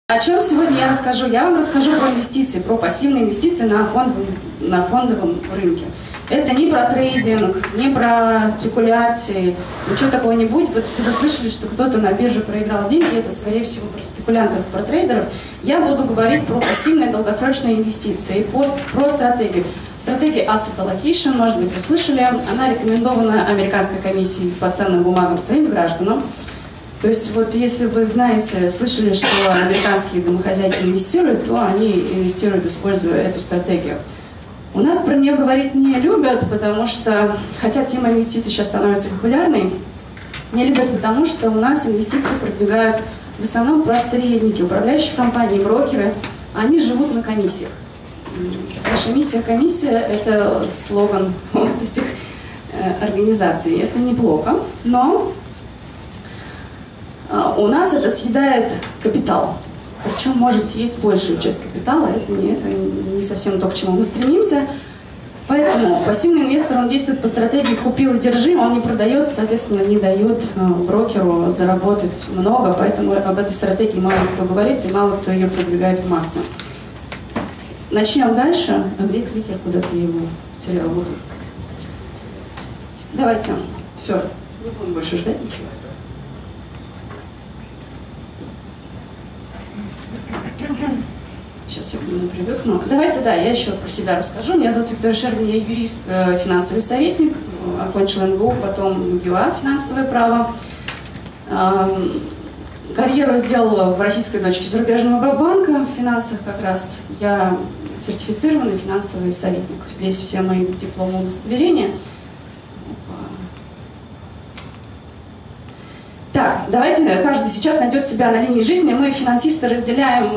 О чем сегодня я расскажу? Я вам расскажу про инвестиции, про пассивные инвестиции на фондовом рынке. Это не про трейдинг, не про спекуляции, ничего такого не будет. Вот если вы слышали, что кто-то на бирже проиграл деньги, это, скорее всего, про спекулянтов, про трейдеров. Я буду говорить про пассивные долгосрочные инвестиции, про стратегию. Стратегия Asset Allocation, может быть, вы слышали, она рекомендована Американской комиссией по ценным бумагам своим гражданам. То есть вот если вы знаете, слышали, что американские домохозяйки инвестируют, то они инвестируют, используя эту стратегию. У нас про нее говорить не любят, потому что, хотя тема инвестиций сейчас становится популярной, не любят, потому что у нас инвестиции продвигают в основном посредники, управляющие компании, брокеры, они живут на комиссиях. Наша комиссия – это слоган вот этих организаций. Это неплохо, но у нас это съедает капитал. Причем может съесть большую часть капитала. Это не совсем то, к чему мы стремимся. Поэтому пассивный инвестор, он действует по стратегии «купил и держи», он не продает, соответственно, не дает брокеру заработать много. Поэтому об этой стратегии мало кто говорит и мало кто ее продвигает в массы. Начнем дальше. А где кликер? Куда-то я его потеряла. Давайте. Все. Не будем больше ждать ничего. Сейчас я к нему привыкну. Давайте, да, я еще про себя расскажу. Меня зовут Виктория Шербин, я юрист, финансовый советник. Окончила МГУ, потом МГУА, финансовое право. Карьеру сделала в российской дочке зарубежного банка в финансах как раз. Я сертифицированный финансовый советник. Здесь все мои дипломы, удостоверения. Так, давайте каждый сейчас найдет себя на линии жизни. Мы, финансисты, разделяем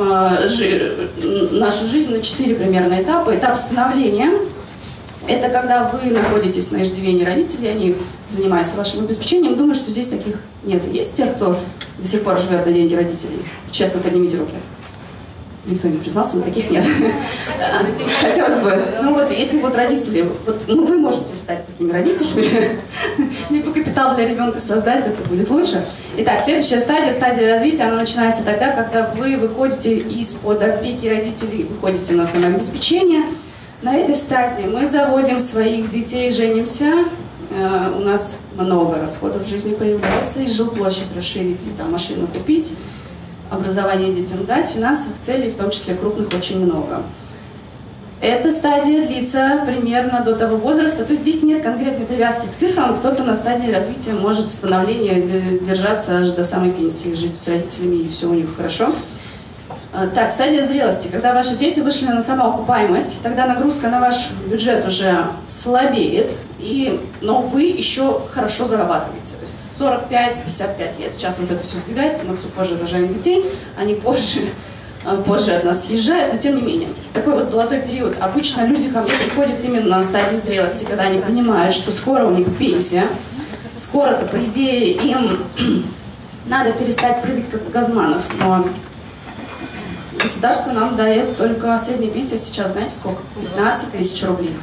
нашу жизнь на 4 примерно этапа. Этап становления – это когда вы находитесь на иждивении родителей, они занимаются вашим обеспечением. Думаю, что здесь таких нет. Есть те, кто до сих пор живет на деньги родителей? Честно, поднимите руки. Никто не признался, но таких нет. Хотелось бы, ну вот, если вот родители, вот, ну вы можете стать такими родителями, либо капитал для ребенка создать, это будет лучше. Итак, следующая стадия развития, она начинается тогда, когда вы выходите из-под опеки родителей, выходите на самообеспечение. На этой стадии мы заводим своих детей, женимся, у нас много расходов в жизни появляется, и жилплощадь расширить, и там машину купить, образование детям дать, финансовых целей, в том числе крупных, очень много. Эта стадия длится примерно до того возраста, то есть здесь нет конкретной привязки к цифрам, кто-то на стадии развития может становления держаться аж до самой пенсии, жить с родителями, и все у них хорошо. Так, стадия зрелости, когда ваши дети вышли на самоокупаемость, тогда нагрузка на ваш бюджет уже слабеет, но вы еще хорошо зарабатываете. То есть 45-55 лет. Сейчас вот это все сдвигается, мы все позже рожаем детей, они позже от нас съезжают, но тем не менее. Такой вот золотой период. Обычно люди ко мне приходят именно на стадии зрелости, когда они понимают, что скоро у них пенсия, скоро-то, по идее, им надо перестать прыгать, как Газманов, но государство нам дает только средняя пенсия сейчас, знаете сколько? 15 тысяч рублей.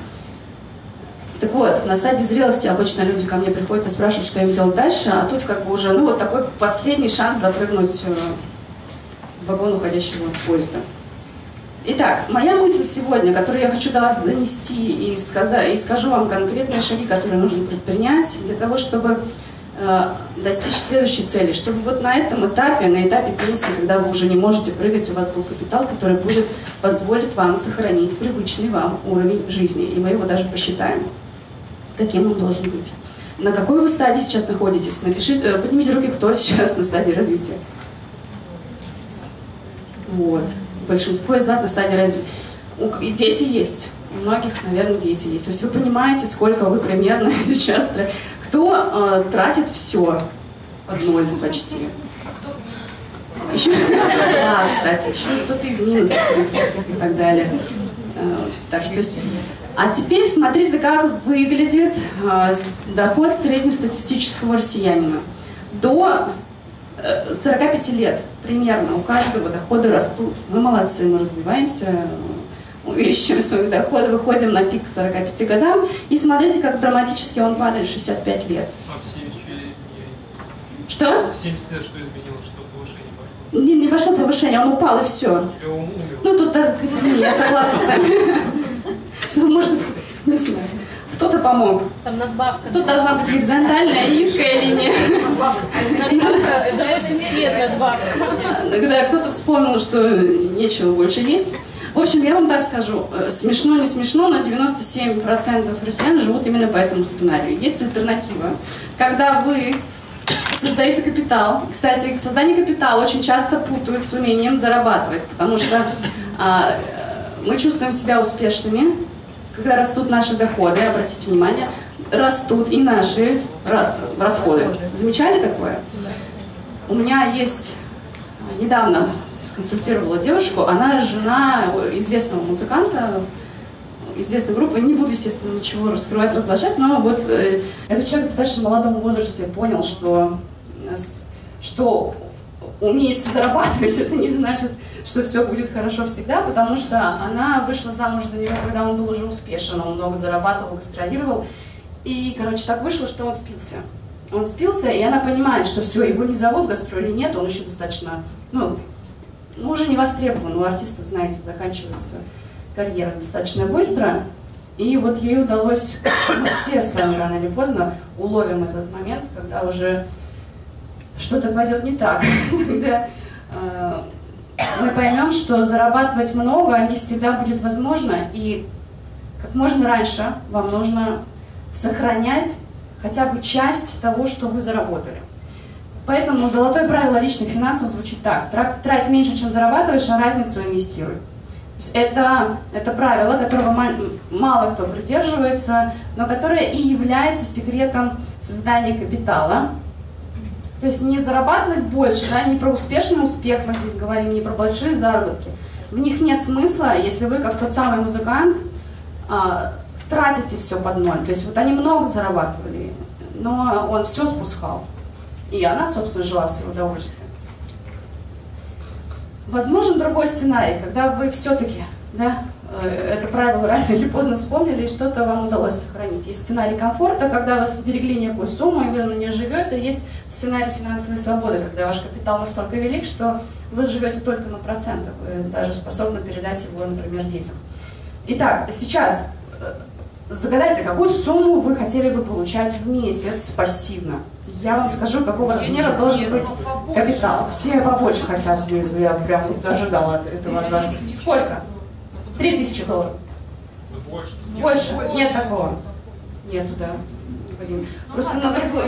Так вот, на стадии зрелости обычно люди ко мне приходят и спрашивают, что им делать дальше, а тут как бы уже, ну вот такой последний шанс запрыгнуть в вагон уходящего поезда. Итак, моя мысль сегодня, которую я хочу до вас донести и скажу вам конкретные шаги, которые нужно предпринять для того, чтобы достичь следующей цели, чтобы вот на этом этапе, на этапе пенсии, когда вы уже не можете прыгать, у вас был капитал, который позволит вам сохранить привычный вам уровень жизни, и мы его даже посчитаем, каким он должен быть. На какой вы стадии сейчас находитесь? Напишите, поднимите руки, кто сейчас на стадии развития. Вот. Большинство из вас на стадии развития. И дети есть. У многих, наверное, дети есть. То есть вы понимаете, сколько вы примерно сейчас... Кто тратит все под ноль почти? Еще, да, кстати, еще кто-то и в минус и так далее. Так, то есть, а теперь смотрите, как выглядит доход среднестатистического россиянина. До 45 лет примерно у каждого доходы растут. Мы молодцы, мы развиваемся, увеличиваем свои доходы, выходим на пик к 45 годам, и смотрите, как драматически он падает в 65 лет. А в 70 что изменилось? Что? В 70 лет что изменилось, что повышение пошло? Не пошло повышение, он упал и все. Ну, тут так, я согласна с вами. Ну, может, не знаю. Кто-то помог. Там надбавка. Тут должна быть горизонтальная, низкая линия. Это 80 лет надбавка. Когда кто-то вспомнил, что нечего больше есть. В общем, я вам так скажу, смешно, не смешно, но 97% россиян живут именно по этому сценарию. Есть альтернатива. Когда вы создаете капитал, кстати, создание капитала очень часто путают с умением зарабатывать, потому что мы чувствуем себя успешными, когда растут наши доходы, обратите внимание, растут и наши расходы. Замечали такое? У меня есть, недавно сконсультировала девушку, она жена известного музыканта, известной группы, не буду, естественно, ничего раскрывать, разглашать, но вот этот человек в достаточно молодом возрасте понял, что умеется зарабатывать, это не значит, что все будет хорошо всегда, потому что она вышла замуж за него, когда он был уже успешен, он много зарабатывал, гастролировал, и, короче, так вышло, что он спился. Он спился, и она понимает, что все, его не зовут, гастролей нет, он еще достаточно, уже не востребован, у артистов, знаете, заканчивается карьера достаточно быстро, и вот ей удалось, мы все с вами рано или поздно уловим этот момент, когда уже что-то пойдет не так, когда мы поймем, что зарабатывать много не всегда будет возможно, и как можно раньше вам нужно сохранять хотя бы часть того, что вы заработали. Поэтому золотое правило личных финансов звучит так: трать меньше, чем зарабатываешь, а разницу инвестируй. Это правило, которого мало кто придерживается, но которое и является секретом создания капитала. То есть не зарабатывать больше, да, не про успешный успех мы здесь говорим, не про большие заработки. В них нет смысла, если вы, как тот самый музыкант, тратите все под ноль. То есть вот они много зарабатывали, но он все спускал. И она, собственно, жила в свое удовольствие. Возможен другой сценарий, когда вы все-таки, да, это правило рано или поздно вспомнили, и что-то вам удалось сохранить. Есть сценарий комфорта, когда вы сберегли некую сумму, и вы на ней живете. Есть сценарий финансовой свободы, когда ваш капитал настолько велик, что вы живете только на процентах. Вы даже способны передать его, например, детям. Итак, сейчас загадайте, какую сумму вы хотели бы получать в месяц пассивно. Я вам скажу, какого размера должен быть капитал. Все побольше хотят, я прям ожидала этого от вас. Сколько? $3000. Больше? Нет такого. Нету, да. Блин. Просто на такое.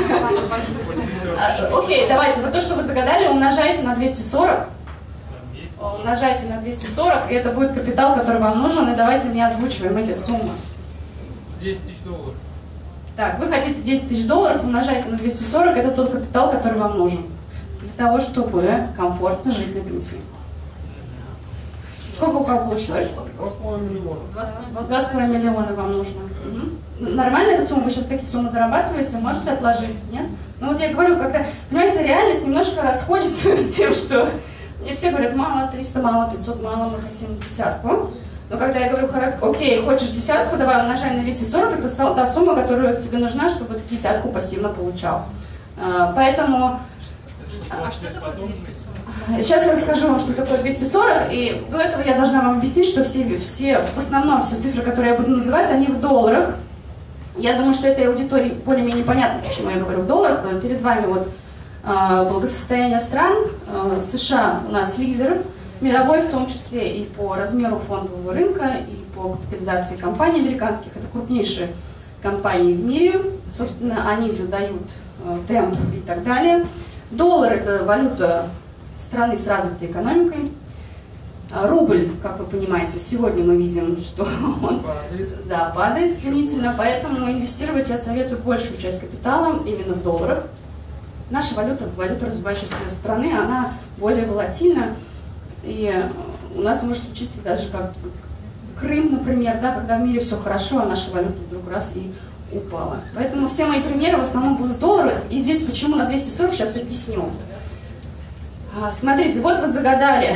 Окей, давайте. Вот то, что вы загадали, умножайте на 240. Умножайте на 240, и это будет капитал, который вам нужен. И давайте мне озвучиваем эти суммы. $10 000. Так, вы хотите $10 000, умножайте на 240, это тот капитал, который вам нужен. Для того, чтобы комфортно жить на пенсии. Сколько у кого получилось? 2,5 миллиона. 2,5 миллиона вам нужно. Угу. Нормальная эта сумма? Вы сейчас какие суммы зарабатываете? Можете отложить? Нет? Ну вот я говорю, когда, понимаете, реальность немножко расходится с тем, что мне все говорят, мало, 300 мало, 500 мало, мы хотим десятку. Но когда я говорю, окей, хочешь десятку, давай умножай на 240, это та сумма, которая тебе нужна, чтобы ты десятку пассивно получал. Поэтому... А что такое 240? Сейчас я расскажу вам, что такое 240, и до этого я должна вам объяснить, что в основном все цифры, которые я буду называть, они в долларах. Я думаю, что этой аудитории более-менее понятно, почему я говорю в долларах. Перед вами вот благосостояние стран. США у нас лидер мировой, в том числе и по размеру фондового рынка, и по капитализации компаний американских. Это крупнейшие компании в мире. Собственно, они задают темп и так далее. Доллар – это валюта страны с развитой экономикой. Рубль, как вы понимаете, сегодня мы видим, что он падает стремительно, поэтому инвестировать я советую большую часть капитала именно в долларах. Наша валюта развивающейся страны, она более волатильна, и у нас может случиться даже как Крым, например, да, когда в мире все хорошо, а наша валюта вдруг раз и упала. Поэтому все мои примеры в основном будут в долларах, и здесь почему на 240, сейчас объясню. Смотрите, вот вы загадали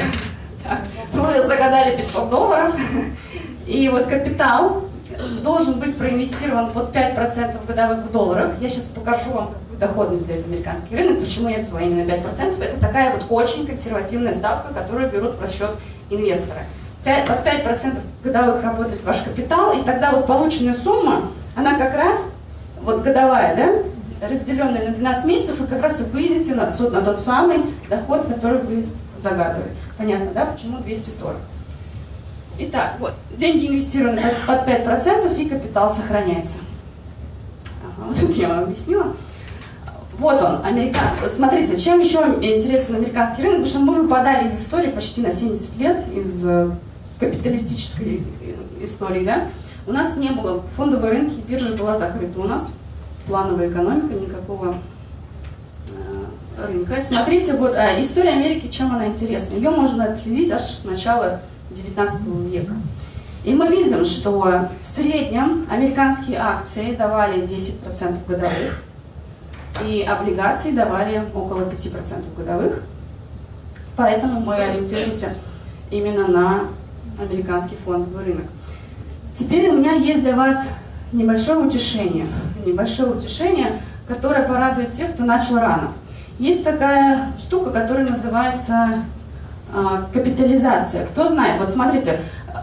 $500, и вот капитал должен быть проинвестирован под 5% годовых в долларах. Я сейчас покажу вам, как доходность дает американский рынок. Почему я взяла именно 5%? Это такая вот очень консервативная ставка, которую берут в расчет инвесторы. Под 5% годовых работает ваш капитал, и тогда вот полученная сумма, она как раз, вот годовая, да, разделенная на 12 месяцев, вы как раз и выйдете на тот самый доход, который вы загадывали. Понятно, да, почему 240? Итак, вот, деньги инвестированы под 5% и капитал сохраняется. Ага, вот тут я вам объяснила. Вот он, Смотрите, чем еще интересен американский рынок, потому что мы выпадали из истории почти на 70 лет, из капиталистической истории, да. У нас не было, фондовые рынки, биржа была закрыта у нас, плановая экономика, никакого рынка. Смотрите, вот история Америки, чем она интересна. Ее можно отследить аж с начала 19 века. И мы видим, что в среднем американские акции давали 10% годовых, и облигации давали около 5% годовых. Поэтому мы ориентируемся именно на американский фондовый рынок. Теперь у меня есть для вас небольшое утешение, которое порадует тех, кто начал рано. Есть такая штука, которая называется капитализация. Кто знает? Вот смотрите,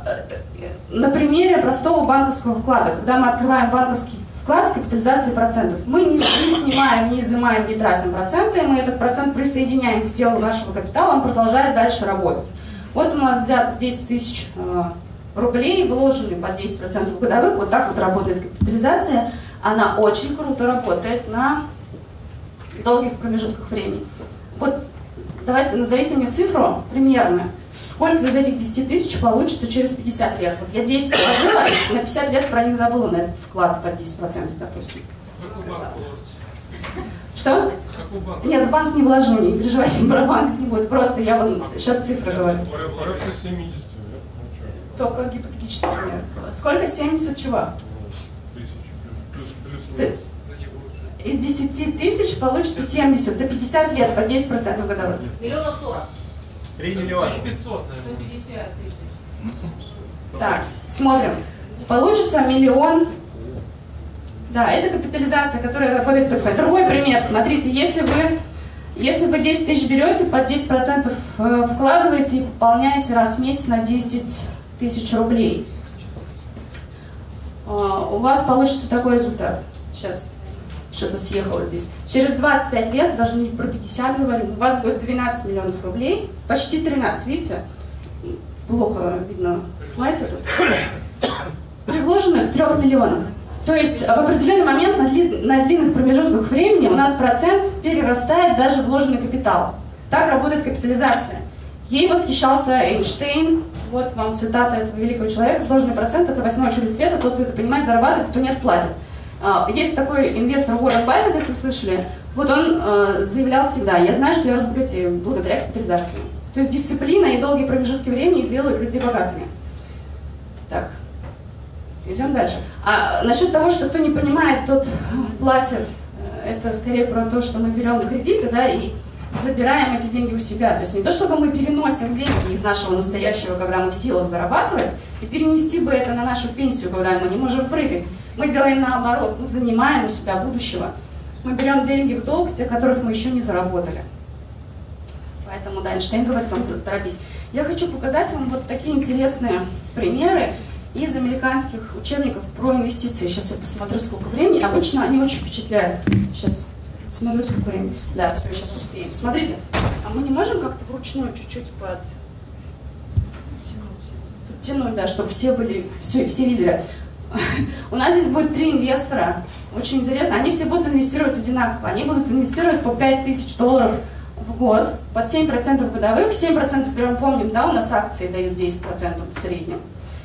на примере простого банковского вклада, когда мы открываем банковский вклад с капитализацией процентов, мы не снимаем, не изымаем, не тратим проценты, мы этот процент присоединяем к телу нашего капитала, он продолжает дальше работать. Вот у нас взято 10 тысяч рублей, вложены по 10% годовых, вот так вот работает капитализация. Она очень круто работает на долгих промежутках времени. Вот давайте назовите мне цифру примерно, сколько из этих 10 тысяч получится через 50 лет. Вот я 10 положила, и на 50 лет про них забыла на этот вклад по 10%, допустим. Какой банк положите? Что? Какой банк? Нет, в банк не вложу, не переживайте, про банк здесь не будет. Просто я вот сейчас цифры говорю. Порядка 70. Только гипотетический пример. Сколько? 70 чего? Тысяч. Из 10 тысяч получится 70 за 50 лет по 10% годовых. Миллионов 40. 3 миллиона. 500, наверное. 150 тысяч. Так, смотрим. Получится миллион. Да, это капитализация, которая работает быстро. Другой пример. Смотрите, если вы 10 тысяч берете, под 10% вкладываете и пополняете раз в месяц на 10 тысяч рублей, у вас получится такой результат. Сейчас что-то съехало здесь. Через 25 лет, даже не про 50 говорим, у вас будет 12 миллионов рублей, почти 13, видите? Плохо видно слайд этот. При вложенных 3 миллионах. То есть в определенный момент на длинных промежутках времени у нас процент перерастает даже вложенный капитал. Так работает капитализация. Ей восхищался Эйнштейн. Вот вам цитата этого великого человека. Сложный процент – это 8-й чудо света. Тот, кто это понимает, зарабатывает, кто нет, платит. Есть такой инвестор Уоррен Баффет, если слышали. Вот он заявлял всегда: я знаю, что я разбогатею благодаря капитализации. То есть дисциплина и долгие промежутки времени делают людей богатыми. Так, идем дальше. А насчет того, что кто не понимает, тот платит, это скорее про то, что мы берем кредиты, да, и забираем эти деньги у себя. То есть не то, чтобы мы переносим деньги из нашего настоящего, когда мы в силах зарабатывать, и перенести бы это на нашу пенсию, когда мы не можем прыгать. Мы делаем наоборот, мы занимаем у себя будущего. Мы берем деньги в долг, те, которых мы еще не заработали. Поэтому, да, Эйнштейн говорит, там, торопись. Я хочу показать вам вот такие интересные примеры из американских учебников про инвестиции. Сейчас я посмотрю, сколько времени. Обычно они очень впечатляют. Сейчас смотрю, сколько времени. Да, все, сейчас успеем. Смотрите, а мы не можем как-то вручную чуть-чуть подтянуть, да, чтобы все были, все видели. У нас здесь будет 3 инвестора. Очень интересно. Они все будут инвестировать одинаково. Они будут инвестировать по $5000 в год, под 7% годовых. 7% прям помним, да, у нас акции дают 10% в среднем.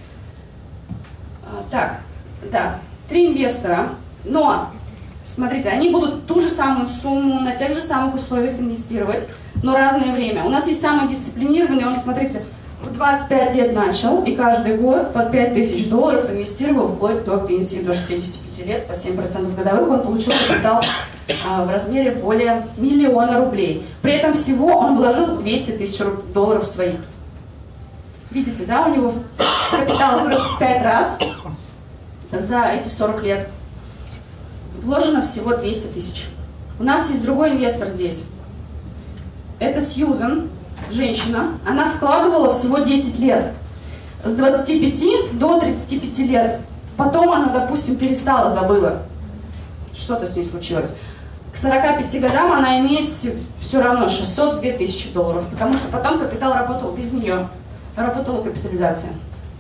Так, да, 3 инвестора. Но, смотрите, они будут ту же самую сумму на тех же самых условиях инвестировать, но разное время. У нас есть самый дисциплинированный, он, смотрите, в 25 лет начал и каждый год под $5000 инвестировал вплоть до пенсии, до 65 лет, по 7% годовых. Он получил капитал в размере более $1 миллиона рублей. При этом всего он вложил $200 000 своих. Видите, да, у него капитал вырос в 5 раз за эти 40 лет. Вложено всего 200 000. У нас есть другой инвестор здесь. Это Сьюзан, женщина. Она вкладывала всего 10 лет. С 25 до 35 лет. Потом она, допустим, перестала, забыла. Что-то с ней случилось. К 45 годам она имеет все равно 602 тысячи долларов, потому что потом капитал работал без нее. Работала капитализация.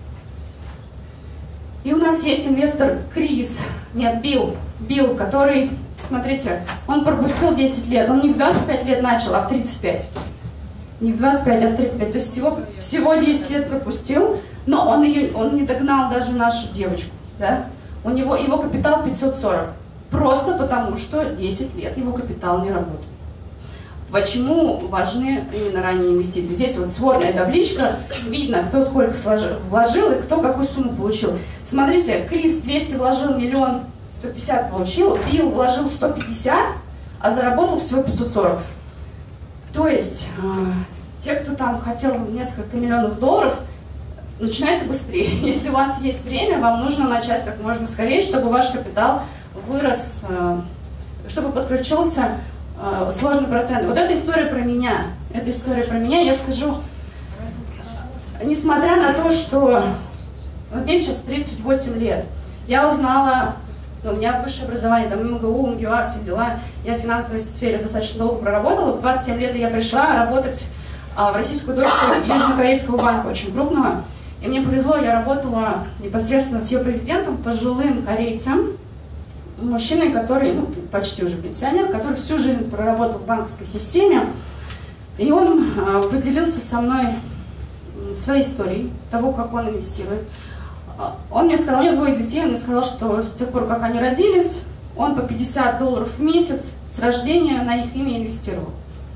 И у нас есть инвестор Крис, нет, Билл, который, смотрите, он пропустил 10 лет. Он не в 25 лет начал, а в 35. Не в 25, а в 35. То есть всего 10 лет пропустил, но он не догнал даже нашу девочку. Да? Его капитал 540. Просто потому, что 10 лет его капитал не работал. Почему важны именно ранние инвестиции? Здесь вот сводная табличка, видно, кто сколько вложил и кто какую сумму получил. Смотрите, Крис 200 вложил, 1 150 000 получил, Билл вложил 150, а заработал всего 540. То есть, те, кто там хотел несколько миллионов долларов, начинайте быстрее. Если у вас есть время, вам нужно начать как можно скорее, чтобы ваш капитал вырос, чтобы подключился сложный процент. Вот эта история про меня. Эта история про меня, я скажу, несмотря на то, что вот мне сейчас 38 лет, я узнала, у меня высшее образование, там МГУ, МГУА, все дела, я в финансовой сфере достаточно долго проработала, в 27 лет я пришла работать в российскую дочку Южнокорейского банка, очень крупного, и мне повезло, я работала непосредственно с ее президентом, пожилым корейцем, мужчиной, который, почти уже пенсионер, который всю жизнь проработал в банковской системе, и он поделился со мной своей историей, того, как он инвестирует. Он мне сказал, у него 2 детей, он мне сказал, что с тех пор, как они родились, он по $50 в месяц с рождения на их имя инвестировал.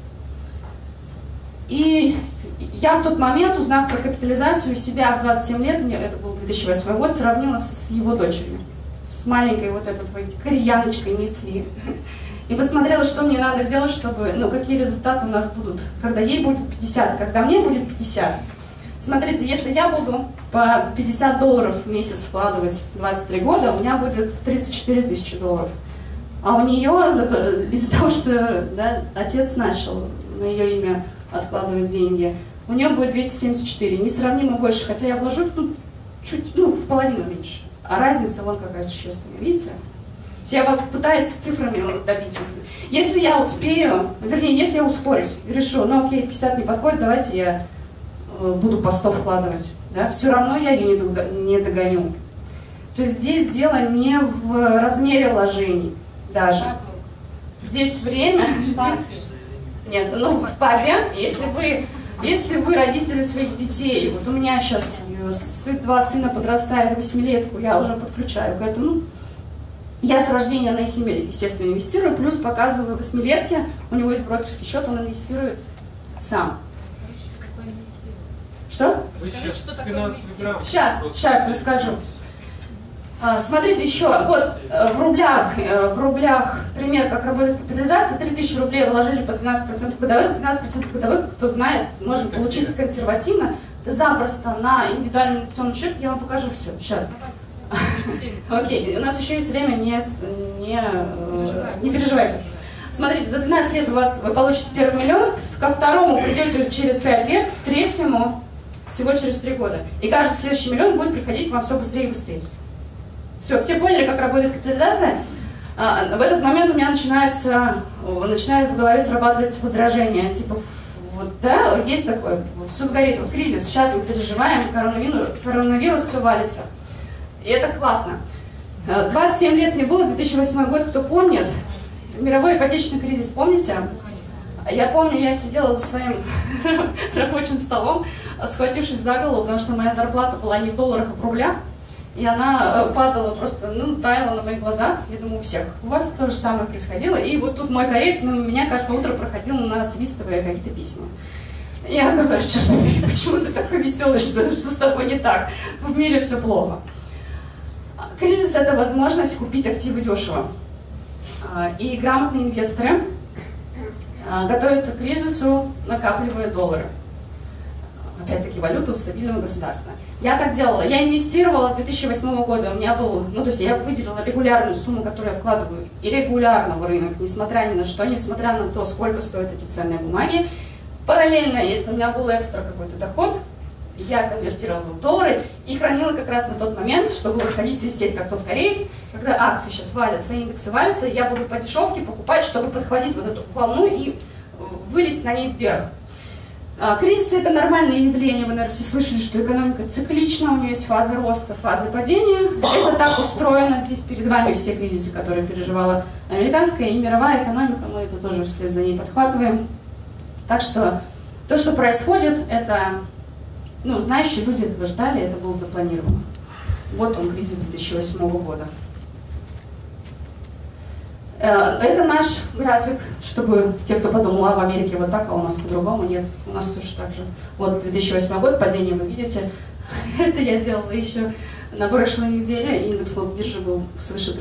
И я в тот момент, узнав про капитализацию себя в 27 лет, это был 2008 год, сравнила с его дочерью. С маленькой вот этой кореяночкой Мисли. И посмотрела, что мне надо сделать, чтобы, какие результаты у нас будут, когда ей будет 50, когда мне будет 50. Смотрите, если я буду по $50 в месяц вкладывать 23 года, у меня будет 34 тысячи долларов. А у нее, из-за того, что отец начал на ее имя откладывать деньги, у нее будет 274, несравнимо больше, хотя я вложу чуть, в половину меньше. А разница вон какая существенная, видите? Я вас пытаюсь цифрами добить. Если я успею, вернее, если я ускорюсь и решу, окей, 50 не подходит, давайте я буду по 100 вкладывать, да, все равно я ее не догоню. То есть здесь дело не в размере вложений даже. Здесь время... Нет, в папе, если вы родители своих детей, вот у меня сейчас 2 сына подрастают, 8-летку, я уже подключаю к этому. Я с рождения на их имя, естественно, инвестирую, плюс показываю 8-летке, у него есть брокерский счет, он инвестирует сам. Что? Вы сейчас финансовый грамотный. Сейчас расскажу. Смотрите еще, вот в рублях пример, как работает капитализация. 3000 рублей вложили по 12% годовых. 12% годовых, кто знает, можно получить консервативно. Запросто на индивидуальном инвестиционном счете. Я вам покажу все. Сейчас. Окей, у нас еще есть время, не переживайте. Смотрите, за 12 лет вы получите первый миллион, ко второму придете через 5 лет, к третьему всего через 3 года. И каждый следующий миллион будет приходить к вам все быстрее и быстрее. Все поняли, как работает капитализация? В этот момент у меня начинает в голове срабатывать возражение, типа, есть такое, все сгорит, кризис, сейчас мы переживаем, коронавирус, все валится. И это классно. 27 лет мне было, 2008 год, кто помнит, мировой ипотечный кризис, помните? Я помню, я сидела за своим рабочим столом, схватившись за голову, потому что моя зарплата была не в долларах, а в рублях. И она падала просто, таяла на моих глазах. Я думаю, у всех. У вас то же самое происходило. И вот тут мой кореец мимо меня каждое утро проходил, насвистывая какие-то песни. Я говорю, черт побери, почему ты такой веселый, что с тобой не так? В мире все плохо. Кризис – это возможность купить активы дешево. И грамотные инвесторы готовятся к кризису, накапливая доллары. Опять-таки, валюту стабильного государства. Я так делала. Я инвестировала с 2008 года. У меня был, я выделила регулярную сумму, которую я вкладываю и регулярно в рынок, несмотря ни на что, несмотря на то, сколько стоят эти ценные бумаги. Параллельно, если у меня был экстра какой-то доход, я конвертировала в доллары и хранила как раз на тот момент, чтобы выходить из сеть, как тот кореец, когда акции сейчас валятся, индексы валятся, я буду по дешевке покупать, чтобы подхватить вот эту волну и вылезть на ней вверх. Кризисы – это нормальное явление, вы, наверное, все слышали, что экономика циклична, у нее есть фазы роста, фазы падения. Это так устроено, здесь перед вами все кризисы, которые переживала американская и мировая экономика, мы это тоже вслед за ней подхватываем. Так что то, что происходит, это, ну, знающие люди этого ждали, это было запланировано. Вот он, кризис 2008 года. Это наш график, чтобы те, кто подумал, а в Америке вот так, а у нас по-другому, нет, у нас тоже так же. Вот 2008 год, падение вы видите, это я делала еще на прошлой неделе, индекс Мосбиржи был свыше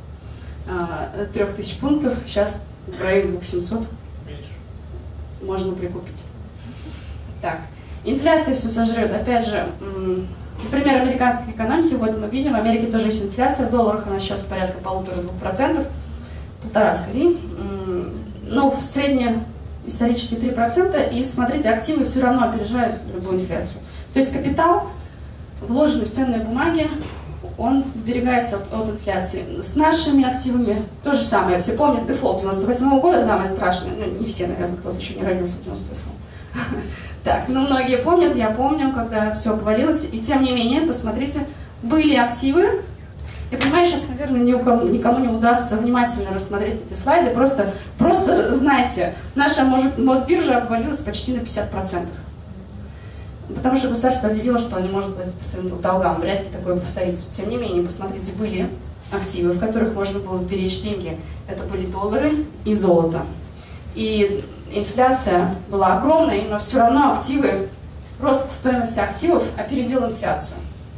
3000 пунктов, сейчас в районе 2700 можно прикупить. Так, инфляция все сожрет, опять же, например, американской экономики, вот мы видим, в Америке тоже есть инфляция, в долларах она сейчас порядка 1,5–2%. Полтора скорее, но в среднем исторически 3%, и смотрите, активы все равно опережают любую инфляцию. То есть капитал, вложенный в ценные бумаги, он сберегается от инфляции. С нашими активами то же самое. Все помнят дефолт 98 года, самое страшное, ну не все, наверное, кто-то еще не родился в 98-м. Так, ну многие помнят, я помню, когда все обвалилось, и тем не менее, посмотрите, были активы. Я понимаю, сейчас, наверное, никому не удастся внимательно рассмотреть эти слайды, просто знайте, наша Мосбиржа обвалилась почти на 50%. Потому что государство объявило, что не может платить по своим долгам, вряд ли такое повторится. Тем не менее, посмотрите, были активы, в которых можно было сберечь деньги. Это были доллары и золото. И инфляция была огромной, но все равно активы, рост стоимости активов опередил инфляцию.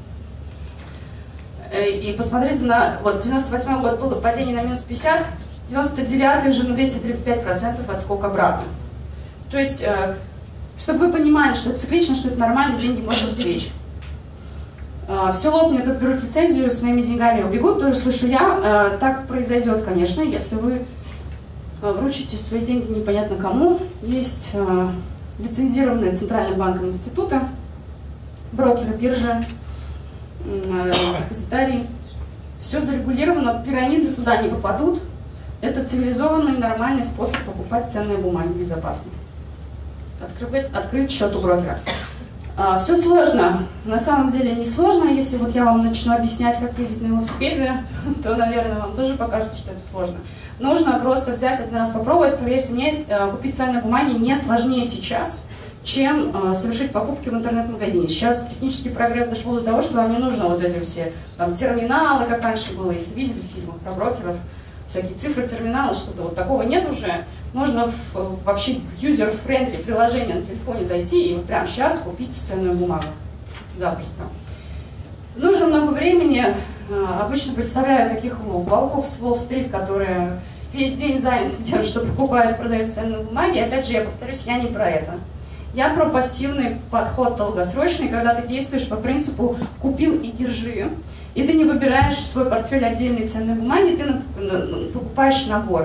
И посмотрите на, вот 98 год было падение на минус 50, 99 уже на 235% отскок обратно. То есть, чтобы вы понимали, что это циклично, что это нормально, деньги можно сберечь. Все лопнет, отберут лицензию, с моими деньгами убегут, тоже слышу я. Так произойдет, конечно, если вы вручите свои деньги непонятно кому. Есть лицензированные Центральным банком институты, брокеры, биржи, депозитарий. Все зарегулировано, пирамиды туда не попадут. Это цивилизованный, нормальный способ покупать ценные бумаги безопасно. Открыть счет у брокера. Все сложно. На самом деле не сложно. Если вот я вам начну объяснять, как ездить на велосипеде, то, наверное, вам тоже покажется, что это сложно. Нужно просто взять один раз попробовать. Поверьте мне, купить ценные бумаги не сложнее сейчас, чем совершить покупки в интернет-магазине. Сейчас технический прогресс дошел до того, что вам не нужно вот эти все там, терминалы, как раньше было, если видели в фильмах про брокеров, всякие цифры терминала, что-то вот такого нет уже. Можно вообще user-friendly приложение на телефоне зайти и вот прямо сейчас купить ценную бумагу. Запросто. Нужно много времени. Обычно представляю таких волков с Уолл-стрит, которые весь день заняты тем, что покупают и продают ценные бумаги. И опять же, я повторюсь, я не про это. Я про пассивный подход долгосрочный, когда ты действуешь по принципу «купил и держи», и ты не выбираешь в свой портфель отдельные ценные бумаги, ты покупаешь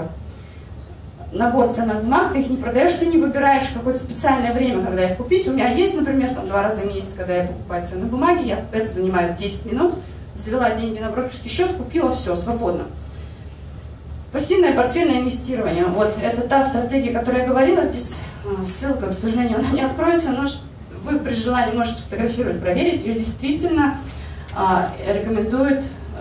набор ценных бумаг, ты их не продаешь, ты не выбираешь какое-то специальное время, когда их купить. У меня есть, например, там 2 раза в месяц, когда я покупаю ценные бумаги, это занимает 10 минут, завела деньги на брокерский счет, купила, все, свободно. Пассивное портфельное инвестирование. Вот это та стратегия, о которой я говорила. Здесь ссылка, к сожалению, она не откроется, но вы при желании можете сфотографировать, проверить. Ее действительно рекомендует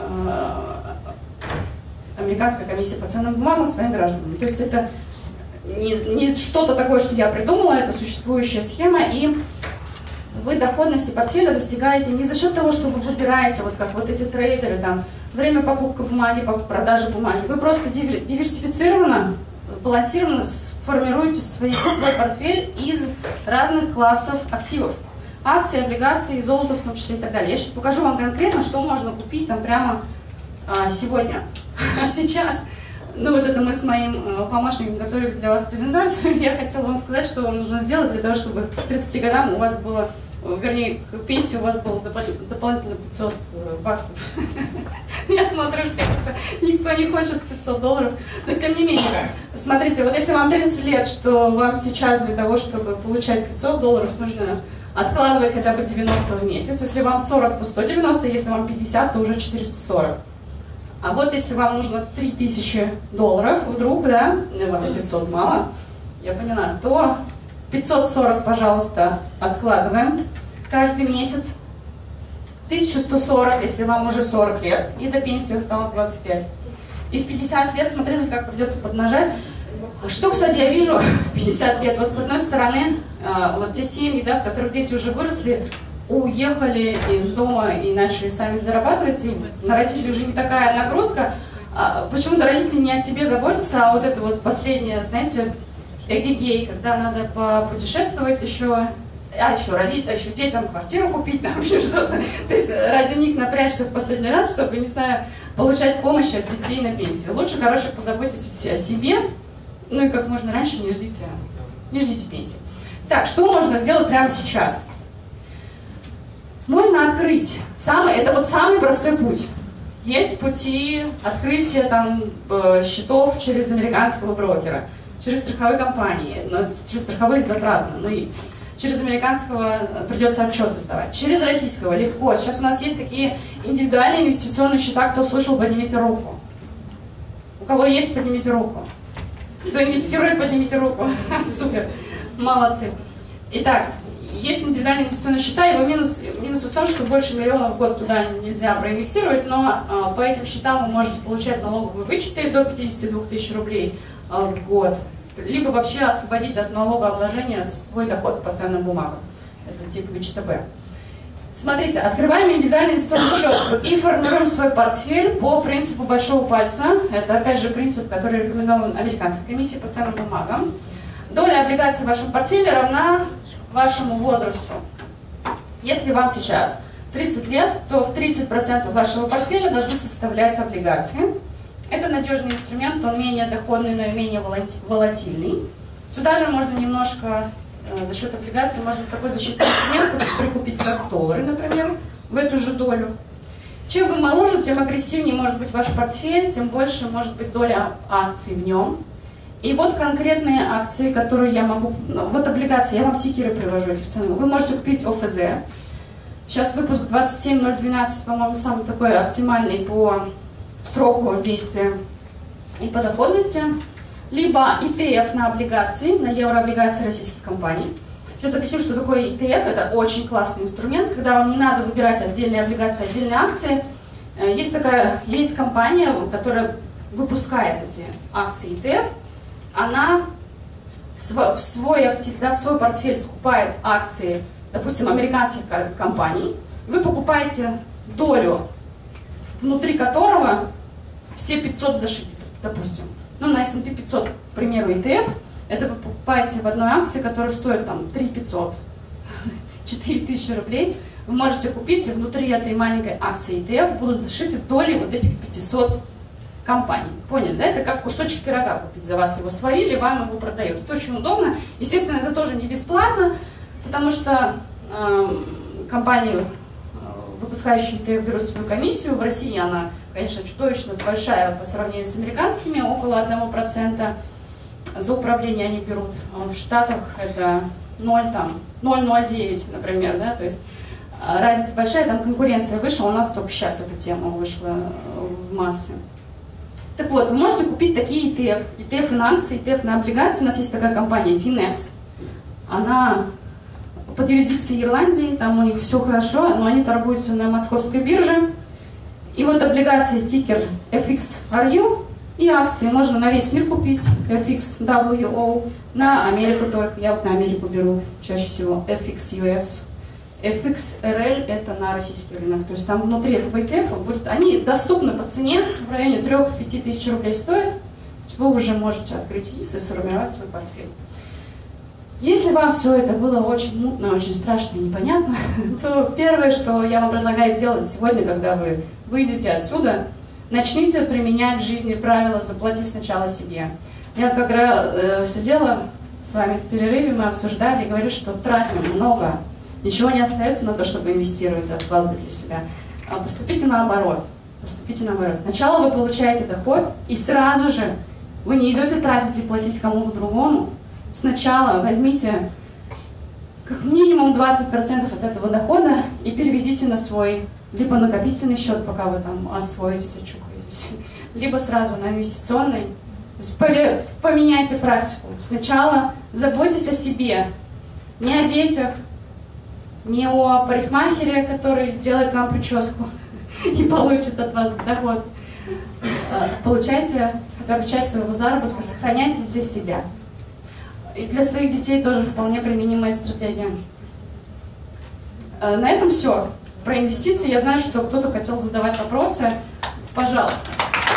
Американская комиссия по ценным бумагам своим гражданам. То есть это не что-то такое, что я придумала, это существующая схема, и вы доходности портфеля достигаете не за счет того, что вы выбираете, вот как вот эти трейдеры, там, время покупки бумаги, продажи бумаги. Вы просто диверсифицированно, сбалансированно формируете свой портфель из разных классов активов. Акции, облигации, золото в том числе и так далее. Я сейчас покажу вам конкретно, что можно купить там прямо сегодня. Сейчас, ну вот это мы с моим помощником готовили для вас презентацию. Я хотела вам сказать, что вам нужно сделать для того, чтобы к 30 годам у вас было вернее, к пенсии у вас было дополнительно 500 баксов. Я смотрю, никто не хочет $500, но тем не менее. Смотрите, вот если вам 30 лет, что вам сейчас для того, чтобы получать $500, нужно откладывать хотя бы 90 в месяц. Если вам 40, то 190, если вам 50, то уже 440. А вот если вам нужно $3000 вдруг, да, вам 500 мало, я поняла, то 540, пожалуйста, откладываем каждый месяц. 1140, если вам уже 40 лет, и до пенсии осталось 25. И в 50 лет, смотрите, как придется поднажать. Что, кстати, я вижу 50 лет. Вот с одной стороны, вот те семьи, да, в которых дети уже выросли, уехали из дома и начали сами зарабатывать, и на родителей уже не такая нагрузка. Почему-то родители не о себе заботятся, а вот это вот последнее, знаете, эгегей, когда надо попутешествовать еще, еще детям квартиру купить, там еще что-то. То есть ради них напрячься в последний раз, чтобы, не знаю, получать помощь от детей на пенсии. Лучше, короче, позаботьтесь о себе, ну и как можно раньше не ждите пенсии. Так, что можно сделать прямо сейчас? Можно открыть. Это вот самый простой путь. Есть пути открытия там, счетов через американского брокера, через страховые компании, но через страховые затратно, но и через американского придется отчеты сдавать. Через российского легко. Сейчас у нас есть такие индивидуальные инвестиционные счета, кто слышал, поднимите руку. У кого есть, поднимите руку. Кто инвестирует, поднимите руку. Супер. Молодцы. Итак, есть индивидуальные инвестиционные счета, его минус в том, что больше миллиона в год туда нельзя проинвестировать, но по этим счетам вы можете получать налоговые вычеты до 52 тысяч рублей в год, либо вообще освободить от налогообложения свой доход по ценным бумагам. Это тип вычета Б. Смотрите, открываем индивидуальный инвестиционный счет и формируем свой портфель по принципу большого пальца. Это, опять же, принцип, который рекомендован Американской комиссией по ценным бумагам. Доля облигаций в вашем портфеле равна вашему возрасту. Если вам сейчас 30 лет, то в 30% вашего портфеля должны составлять облигации. Это надежный инструмент, он менее доходный, но и менее волатильный. Сюда же можно немножко, за счет облигаций, можно такой защитный инструмент прикупить как доллары, например, в эту же долю. Чем вы моложе, тем агрессивнее может быть ваш портфель, тем больше может быть доля акций в нем. И вот конкретные акции, которые я могу... Вот облигации, я вам тикеры привожу официально. Вы можете купить ОФЗ. Сейчас выпуск 27012, по-моему, самый такой оптимальный по сроку действия и по доходности. Либо ETF на облигации, на еврооблигации российских компаний. Сейчас объясню, что такое ETF. Это очень классный инструмент, когда вам не надо выбирать отдельные облигации, отдельные акции. Есть компания, которая выпускает эти акции ETF. Она в свой актив, да, в свой портфель скупает акции, допустим, американских компаний. Вы покупаете долю, внутри которого все 500 зашиты, допустим. Ну, на S&P 500, к примеру, ETF, это вы покупаете в одной акции, которая стоит там 3500, 4000 рублей. Вы можете купить, и внутри этой маленькой акции ETF будут зашиты доли вот этих 500 компаний. Поняли, да? Это как кусочек пирога купить. За вас его сварили, вам его продают. Это очень удобно. Естественно, это тоже не бесплатно, потому что компании, выпускающие ETF, берут свою комиссию. В России она, конечно, чудовищно большая по сравнению с американскими, около 1%. За управление они берут. В Штатах это 0,09, например, да? То есть разница большая, там конкуренция выше, у нас только сейчас эта тема вышла в массы. Так вот, вы можете купить такие ETF. ETF на акции, ETF на облигации. У нас есть такая компания Finex. Она под юрисдикцией Ирландии, там у них все хорошо, но они торгуются на московской бирже. И вот облигации тикер FXRU и акции можно на весь мир купить, FXWO, на Америку только. Я вот на Америку беру чаще всего FXUS. FXRL это на российский рынок, то есть там внутри этого ETF будут, они доступны по цене, в районе 3-5 тысяч рублей стоят, то есть вы уже можете открыть ИС и сформировать свой портфель. Если вам все это было очень мутно, очень страшно и непонятно, то первое, что я вам предлагаю сделать сегодня, когда вы выйдете отсюда, начните применять в жизни правила «заплати сначала себе». Я вот как раз сидела с вами в перерыве, мы обсуждали и говорили, что тратим много ничего не остается на то, чтобы инвестировать, откладывать для себя. Поступите наоборот. Поступите наоборот. Сначала вы получаете доход, и сразу же вы не идете тратить и платить кому-то другому. Сначала возьмите как минимум 20% от этого дохода и переведите на свой либо накопительный счет, пока вы там освоитесь, очухаетесь, либо сразу на инвестиционный. То есть поменяйте практику. Сначала заботьтесь о себе, не о детях, не о парикмахере, который сделает вам прическу и получит от вас доход. Получайте хотя бы часть своего заработка, сохраняйте для себя. И для своих детей тоже вполне применимая стратегия. На этом все. Про инвестиции я знаю, что кто-то хотел задавать вопросы. Пожалуйста.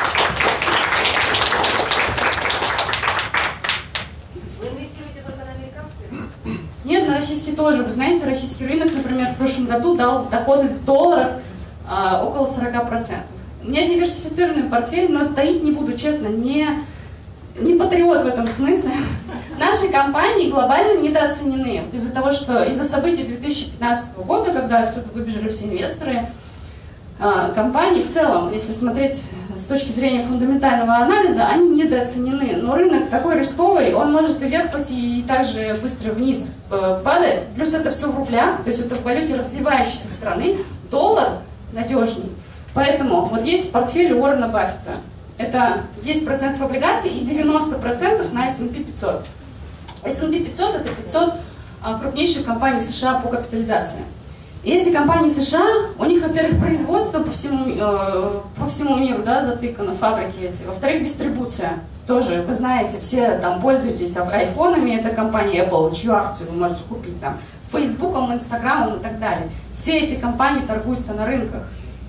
Вы инвестируете только на американский? Нет, на российский тоже. Вы знаете, российский рынок, например, в прошлом году дал доходы в долларах около 40%. У меня диверсифицированный портфель, но таить не буду, честно, не патриот в этом смысле. Наши компании глобально недооценены. Из-за того, что из-за событий 2015 года, когда отсюда выбежали все инвесторы, компании в целом, если смотреть с точки зрения фундаментального анализа, они недооценены. Но рынок такой рисковый, он может и вверх пойти, и также быстро вниз падать. Плюс это все в рублях, то есть это в валюте развивающейся страны. Доллар надежней. Поэтому вот есть портфель Уоррена Баффета. Это 10% облигаций и 90% на S&P 500. S&P 500 это 500 крупнейших компаний США по капитализации. И эти компании США, у них, во-первых, производство по всему миру, да, затыкано, фабрики эти. Во-вторых, дистрибуция. Тоже, вы знаете, все там пользуетесь айфонами, это компания Apple, чью акцию вы можете купить там, Фейсбуком, Инстаграмом и так далее. Все эти компании торгуются на рынках.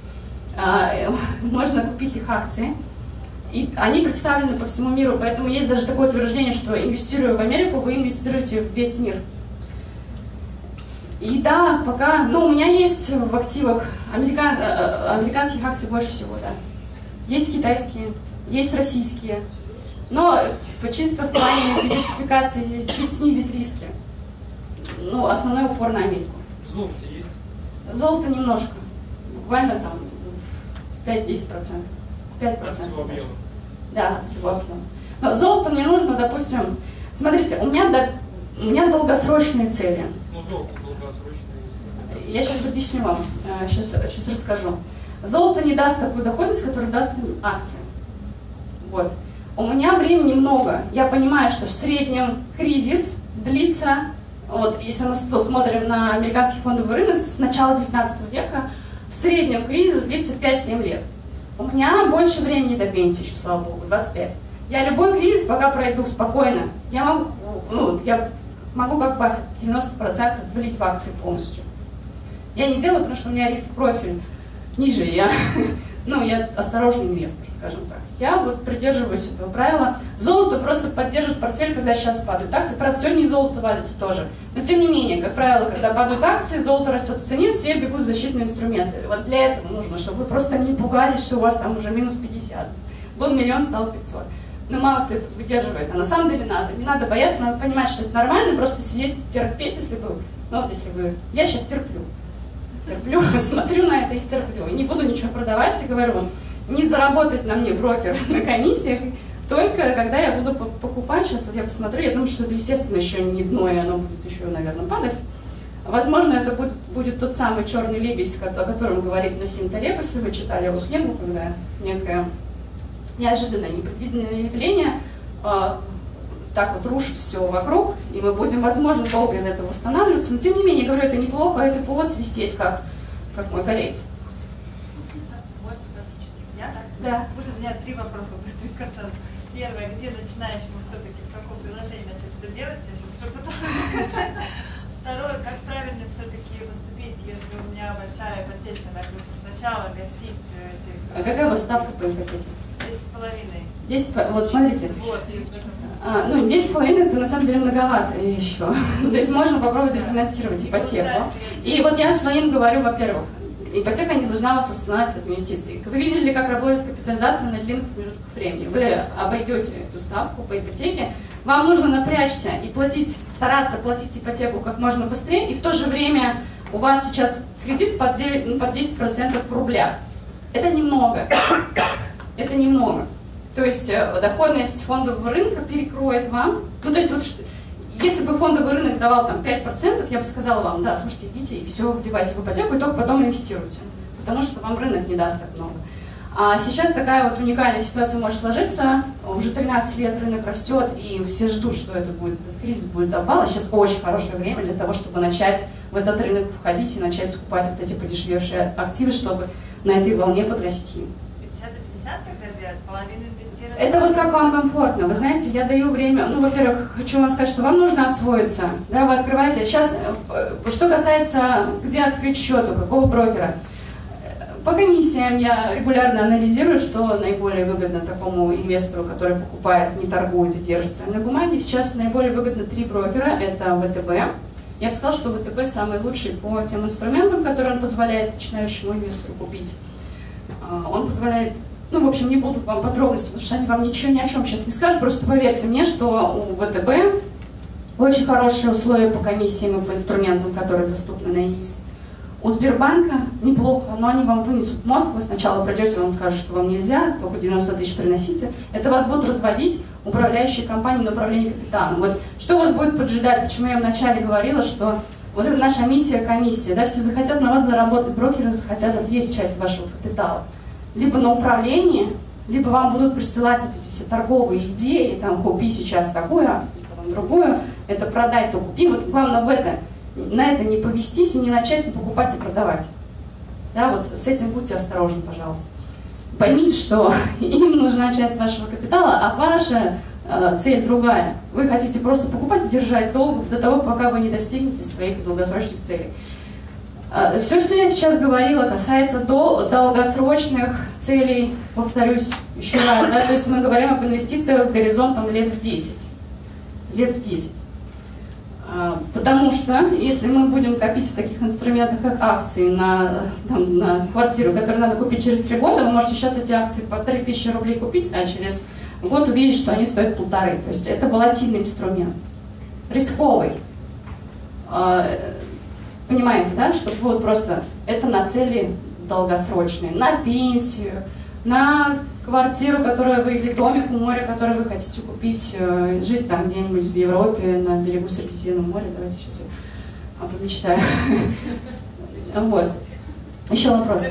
Можно купить их акции. И они представлены по всему миру, поэтому есть даже такое утверждение, что инвестируя в Америку, вы инвестируете в весь мир. И да, пока, ну, у меня есть в активах американских акций больше всего, да. Есть китайские, есть российские, но чисто в плане диверсификации чуть снизить риски. Ну, основной упор на Америку. Золото есть? Золото немножко, буквально там 5-10%. 5%. От всего объема. Да, от всего объема. Но золото мне нужно, допустим, смотрите, у меня долгосрочные цели. Ну, золото долгосрочное. Я сейчас объясню вам, сейчас расскажу. Золото не даст такую доходность, которую даст акции. Вот. У меня времени много. Я понимаю, что в среднем кризис длится, вот, если мы смотрим на американский фондовый рынок с начала 19 века, в среднем кризис длится 5-7 лет. У меня больше времени до пенсии еще, слава богу, 25. Я любой кризис пока пройду спокойно. Я могу как Баффет 90% влить в акции полностью. Я не делаю, потому что у меня риск-профиль ниже. Я осторожный инвестор, скажем так. Я вот придерживаюсь этого правила. Золото просто поддержит портфель, когда сейчас падают акции. Правда, сегодня и золото валится тоже. Но тем не менее, как правило, когда падают акции, золото растет в цене, все бегут в защитные инструменты. Вот для этого нужно, чтобы вы просто не пугались, что у вас там уже минус 50. Был миллион, стал 500. Но мало кто это выдерживает. А на самом деле надо. Не надо бояться, надо понимать, что это нормально, просто сидеть, терпеть, если вы... Ну вот если вы... Я сейчас терплю, смотрю на это и терплю. И не буду ничего продавать и говорю вам, не заработать на мне брокер на комиссиях, только когда я буду покупать. Сейчас вот я посмотрю, я думаю, что это, естественно, еще не дно, и оно будет еще, наверное, падать. Возможно, это будет тот самый черный лебедь, о котором говорит Насим Талеб, если вы читали его книгу, когда некое неожиданное, непредвиденное явление так вот рушит все вокруг, и мы будем, возможно, долго из этого восстанавливаться, но тем не менее, я говорю, это неплохо, это повод свистеть, как мой кореец. Да. Будет у меня 3 вопроса быстренько. Первое, где начинающему все-таки, в каком приложении начать это делать? Я сейчас что-то такое скажу. Второе, как правильно все-таки поступить, если у меня большая ипотечная нагрузка? Сначала гасить эти... А какая у вас ставка по ипотеке? 10,5. 10, вот смотрите. Вот. 10,5 это на самом деле многовато еще. То есть можно попробовать рефинансировать ипотеку. И вот я своим говорю, во-первых, ипотека не должна вас останавливать от инвестиций. Вы видели, как работает капитализация на длинных промежутках времени. Вы обойдете эту ставку по ипотеке вам нужно напрячься и стараться платить ипотеку как можно быстрее, и в то же время у вас сейчас кредит под 10% в рублях. Это немного. Это немного. То есть доходность фондового рынка перекроет вам. Ну, то есть, вот, если бы фондовый рынок давал там 5%, я бы сказала вам, да, слушайте, идите и все, вливайте в ипотеку, и только потом инвестируйте. Потому что вам рынок не даст так много. А сейчас такая вот уникальная ситуация может сложиться. Уже 13 лет рынок растет, и все ждут, что это будет, этот кризис будет обвал. Сейчас очень хорошее время для того, чтобы начать в этот рынок входить и начать скупать вот эти подешевевшие активы, чтобы на этой волне подрасти. 50 на 50 тогда делать, половину инвестировать? Это вот как вам комфортно. Вы знаете, я даю время. Ну, во-первых, хочу вам сказать, что вам нужно освоиться. Да, вы открываете. Сейчас, что касается, где открыть счет, у какого брокера. По комиссиям я регулярно анализирую, что наиболее выгодно такому инвестору, который покупает, не торгует и держит ценные бумаги. Сейчас наиболее выгодно 3 брокера. Это ВТБ. Я бы сказала, что ВТБ самый лучший по тем инструментам, которые он позволяет начинающему инвестору купить. Он позволяет, ну, в общем, не буду вам подробности, потому что они вам ничего ни о чем сейчас не скажут. Просто поверьте мне, что у ВТБ очень хорошие условия по комиссиям и по инструментам, которые доступны на ИИС. У Сбербанка неплохо, но они вам вынесут мозг, вы сначала придете, вам скажут, что вам нельзя, только 90 тысяч приносите. Это вас будут разводить управляющие компании на управление капиталом. Вот что вас будет поджидать, почему я вначале говорила, что вот это наша миссия, комиссия, да, все захотят на вас заработать, брокеры захотят отъесть часть вашего капитала. Либо на управление, либо вам будут присылать вот эти все торговые идеи, там, купи сейчас такую акцию, потом другую, это продай, то купи. Вот главное на это не повестись и не начать не покупать и продавать. Да, вот с этим будьте осторожны, пожалуйста. Поймите, что им нужна часть вашего капитала, а ваша цель другая. Вы хотите просто покупать и держать долго до того, пока вы не достигнете своих долгосрочных целей. Все, что я сейчас говорила, касается долгосрочных целей, повторюсь еще раз, да, то есть мы говорим об инвестициях с горизонтом лет в 10. Лет в 10. Потому что если мы будем копить в таких инструментах, как акции на квартиру, которую надо купить через 3 года, вы можете сейчас эти акции по 3000 рублей купить, а через год увидеть, что они стоят 1,5. То есть это волатильный инструмент, рисковый. Понимаете, да, что вот просто это на цели долгосрочные, на пенсию, на квартиру, которую вы, или домик у моря, который вы хотите купить, жить там где-нибудь в Европе, на берегу Средиземного моря. Давайте сейчас я помечтаю. Вот. Еще вопрос.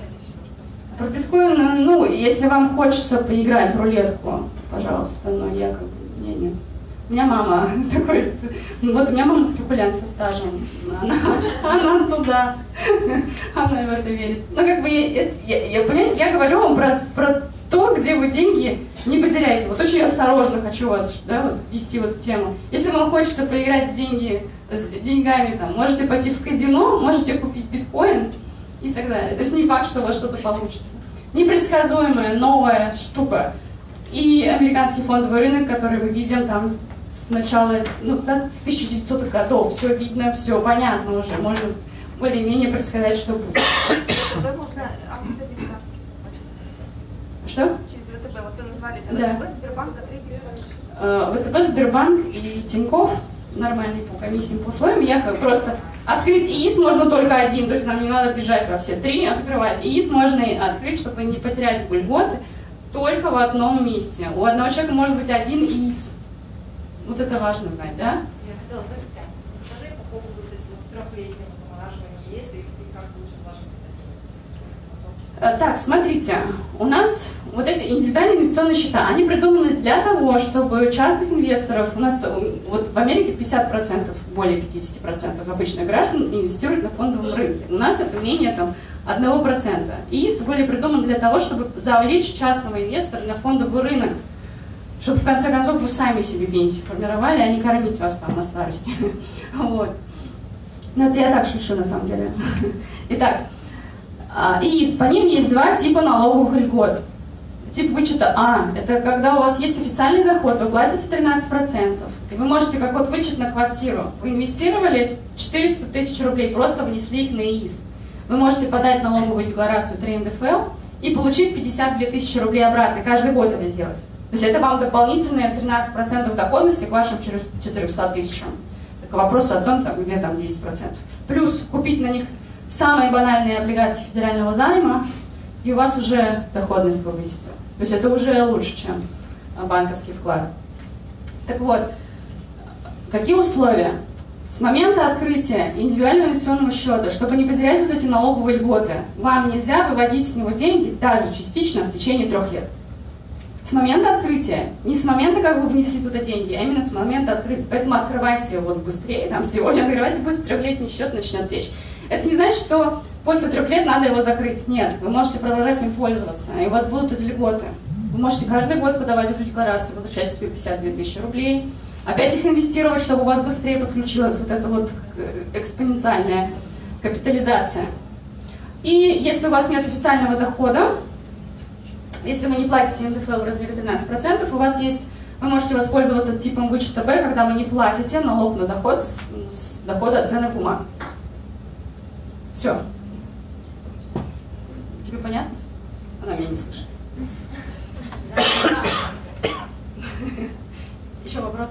Про биткоин, ну, если вам хочется поиграть в рулетку, пожалуйста, но я как бы, нет. У меня мама такой, вот у меня мама спекулянт со стажем, она туда, она в это верит. Ну, как бы, понимаете, я говорю вам про то, где вы деньги не потеряете. Вот очень осторожно хочу вас, да, вот, вести в эту тему. Если вам хочется поиграть в деньги с деньгами, там, можете пойти в казино, можете купить биткоин и так далее. То есть не факт, что у вас что-то получится. Непредсказуемая новая штука. И американский фондовый рынок, который мы видим там с начала, ну, с 1900-х годов, все видно, все понятно уже, можно более-менее предсказать, что будет. Когда можно акции американские получить? Что? Через ВТБ, вот вы назвали Да. ВТБ, Сбербанк, третий. ВТБ, Сбербанк и Тинькофф, нормальные по комиссиям, по условиям, я как просто открыть ИИС можно только один, то есть нам не надо бежать во все 3, открывать. ИИС можно открыть, чтобы не потерять льготы, только в одном месте. У одного человека может быть один ИИС. Вот это важно знать, да? Я хотела спросить, расскажи по поводу вот этих вот 3-летнего замораживания ЕС и как лучше вложить. Так, смотрите, у нас вот эти индивидуальные инвестиционные счета, они придуманы для того, чтобы частных инвесторов, у нас вот в Америке 50%, более 50% обычных граждан инвестируют на фондовом рынке. У нас это менее там 1%. ИИС были придуманы для того, чтобы завлечь частного инвестора на фондовый рынок, чтобы в конце концов вы сами себе пенсии формировали, а не кормить вас там на старости. Вот. Но это я так шучу на самом деле. Итак, ИИС, по ним есть 2 типа налоговых льгот. Тип вычета А, это когда у вас есть официальный доход, вы платите 13%. И вы можете, как вот вычет на квартиру, вы инвестировали 400 тысяч рублей, просто внесли их на ИИС. Вы можете подать налоговую декларацию 3 НДФЛ и получить 52 тысячи рублей обратно, каждый год это делать. То есть это вам дополнительные 13% доходности к вашим 400 тысячам. Так вопрос о том, там, где там 10%. Плюс купить на них самые банальные облигации федерального займа, и у вас уже доходность повысится. То есть это уже лучше, чем банковский вклад. Так вот, какие условия? С момента открытия индивидуального инвестиционного счета, чтобы не потерять вот эти налоговые льготы, вам нельзя выводить с него деньги даже частично в течение 3 лет. С момента открытия, не с момента, как вы внесли туда деньги, а именно с момента открытия. Поэтому открывайте вот быстрее, там сегодня открывайте, пусть 3-летний счет начнет течь. Это не значит, что после 3 лет надо его закрыть. Нет, вы можете продолжать им пользоваться, и у вас будут эти льготы. Вы можете каждый год подавать эту декларацию, возвращать себе 52 тысячи рублей, опять их инвестировать, чтобы у вас быстрее подключилась вот эта вот экспоненциальная капитализация. И если у вас нет официального дохода, если вы не платите НДФЛ в размере 13%, у вас есть, вы можете воспользоваться типом вычета Б, когда вы не платите налог на доход с дохода от ценных бумаг. Все. Тебе понятно? Она меня не слышит. Еще вопрос?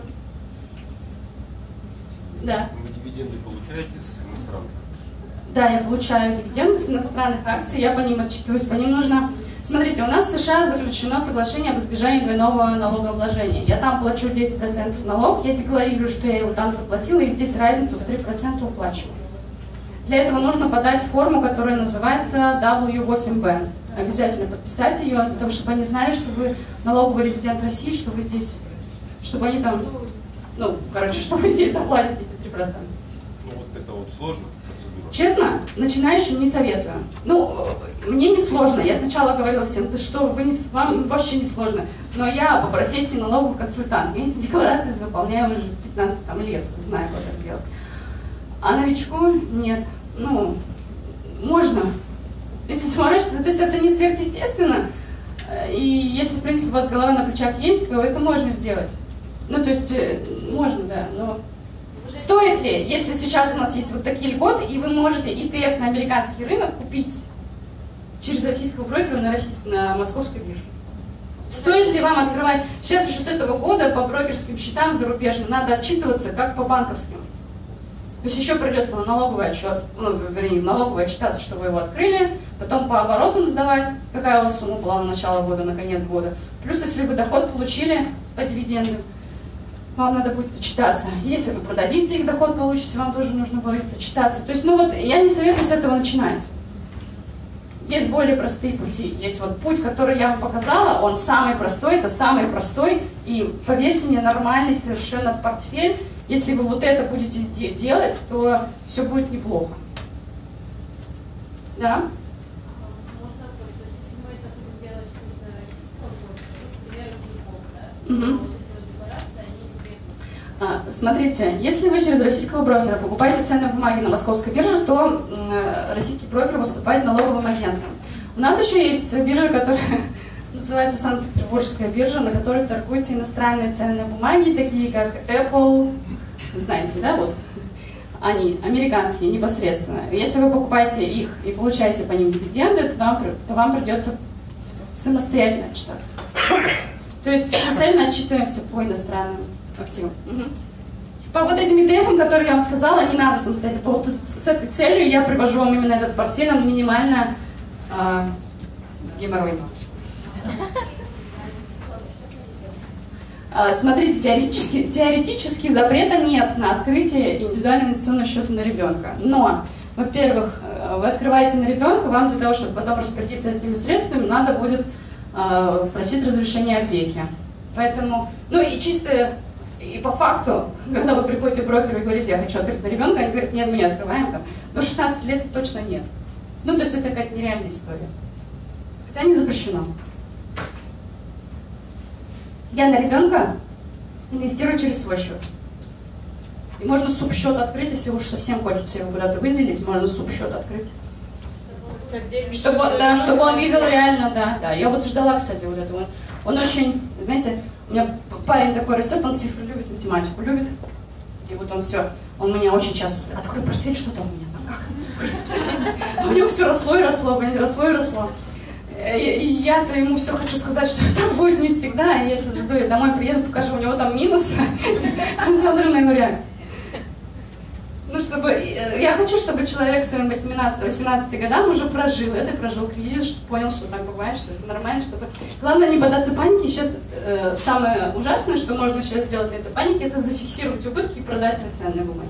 Да. Вы дивиденды получаете с иностранных акций? Да, я получаю дивиденды с иностранных акций, я по ним отчитываюсь, по ним нужно... Смотрите, у нас в США заключено соглашение об избежании двойного налогообложения. Я там плачу 10% налог, я декларирую, что я его там заплатила, и здесь разницу в 3% уплачиваю. Для этого нужно подать форму, которая называется W8B. Обязательно подписать ее, для того, чтобы они знали, что вы налоговый резидент России, что вы здесь, чтобы они там, что вы здесь доплатите эти 3%. Ну вот это вот сложно процедура. Честно, начинающим не советую. Мне не сложно. Я сначала говорила всем, да что, вам вообще не сложно. Но я по профессии налоговый консультант. Я эти декларации заполняю уже 15 лет, знаю, как это делать. А новичку нет. Можно. Если заморочиться, то есть это не сверхъестественно. И если, в принципе, у вас голова на плечах есть, то это можно сделать. Можно, да, но... Стоит ли, если сейчас у нас есть вот такие льготы, и вы можете ETF на американский рынок купить через российского брокера на московской бирже? Стоит ли вам открывать... Сейчас уже с этого года по брокерским счетам зарубежным надо отчитываться, как по банковским. То есть еще придется налоговый отчет, налоговый отчитаться, что вы его открыли, потом по оборотам сдавать, какая у вас сумма была на начало года, на конец года. Плюс, если вы доход получили по дивидендам, вам надо будет отчитаться. Если вы продадите их, доход получите, вам тоже нужно будет отчитаться. То есть, я не советую с этого начинать. Есть более простые пути. Есть вот путь, который я вам показала, он самый простой, это самый простой, и, поверьте мне, нормальный совершенно портфель. Если вы вот это будете делать, то все будет неплохо. Да? Можно вопрос, то есть если мы это будем делать через российского брокера, например, телефон, да? Смотрите, если вы через российского брокера покупаете ценные бумаги на московской бирже, то российский брокер выступает налоговым агентом. У нас еще есть биржа, которая называется Санкт-Петербургская биржа, на которой торгуются иностранные ценные бумаги, такие как Apple, знаете, да, вот они, американские, непосредственно. Если вы покупаете их и получаете по ним дивиденды, то вам придется самостоятельно отчитаться. То есть самостоятельно отчитываемся по иностранным активам. По вот этим ETF, которые я вам сказала, не надо самостоятельно. Вот с этой целью я привожу вам именно этот портфель, он минимально геморройный. Смотрите, теоретически запрета нет на открытие индивидуального инвестиционного счета на ребенка. Но, во-первых, вы открываете на ребенка, вам для того, чтобы потом распорядиться этими средствами, надо будет просить разрешения опеки. Поэтому, и по факту, когда вы приходите к брокеру и говорите, я хочу открыть на ребенка, они говорят, нет, мы не открываем, до 16 лет точно нет. То есть это какая-то нереальная история. Хотя не запрещено. Я на ребенка инвестирую через свой счет. И можно субсчет открыть, если уж совсем хочется его куда-то выделить, можно субсчет открыть. Чтобы он видел реально, да. Я вот ждала, кстати, вот этого. Он очень, знаете, у меня парень такой растет, он цифры любит, математику любит. И вот он меня очень часто спрашивает, открой портфель, что там у меня там, как? А у него все росло и росло, росло и росло. И я-то ему все хочу сказать, что так будет не всегда. И я сейчас жду, я домой приеду, покажу, у него там минусы. Смотрю на его реакцию. Ну, чтобы... Я хочу, чтобы человек своим 18 годам уже прожил это, прожил кризис, чтобы понял, что так бывает, что это нормально, чтобы... Главное не поддаться панике. Сейчас самое ужасное, что можно сейчас сделать на этой панике, это зафиксировать убытки и продать свои ценные бумаги.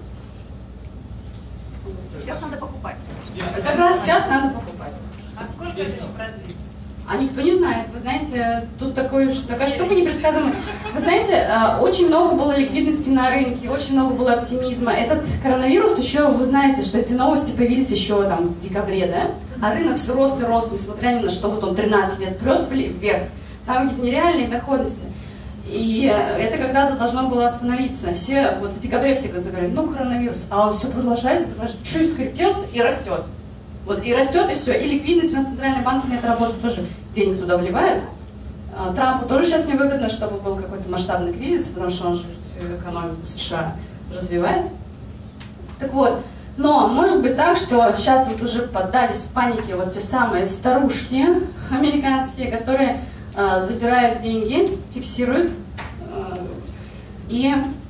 Сейчас надо покупать. Как раз сейчас надо покупать. А сколько это еще продлится? А никто не знает. Вы знаете, тут такая штука непредсказуемая. Вы знаете, очень много было ликвидности на рынке, очень много было оптимизма. Этот коронавирус еще, вы знаете, что эти новости появились еще там в декабре, да? А рынок все рос и рос, несмотря ни на что, вот он 13 лет прет вверх. Там какие-то нереальные доходности. И это когда-то должно было остановиться. Все, вот в декабре все говорят, ну коронавирус, а он все продолжает, чуть скорректировался и растет. Вот и растет, и все. И ликвидность у нас центральные банки на это работают тоже. Денег туда вливают. Трампу тоже сейчас невыгодно, чтобы был какой-то масштабный кризис, потому что он же экономику США развивает. Так вот, но может быть так, что сейчас вот уже поддались панике вот те самые старушки американские, которые забирают деньги, фиксируют, и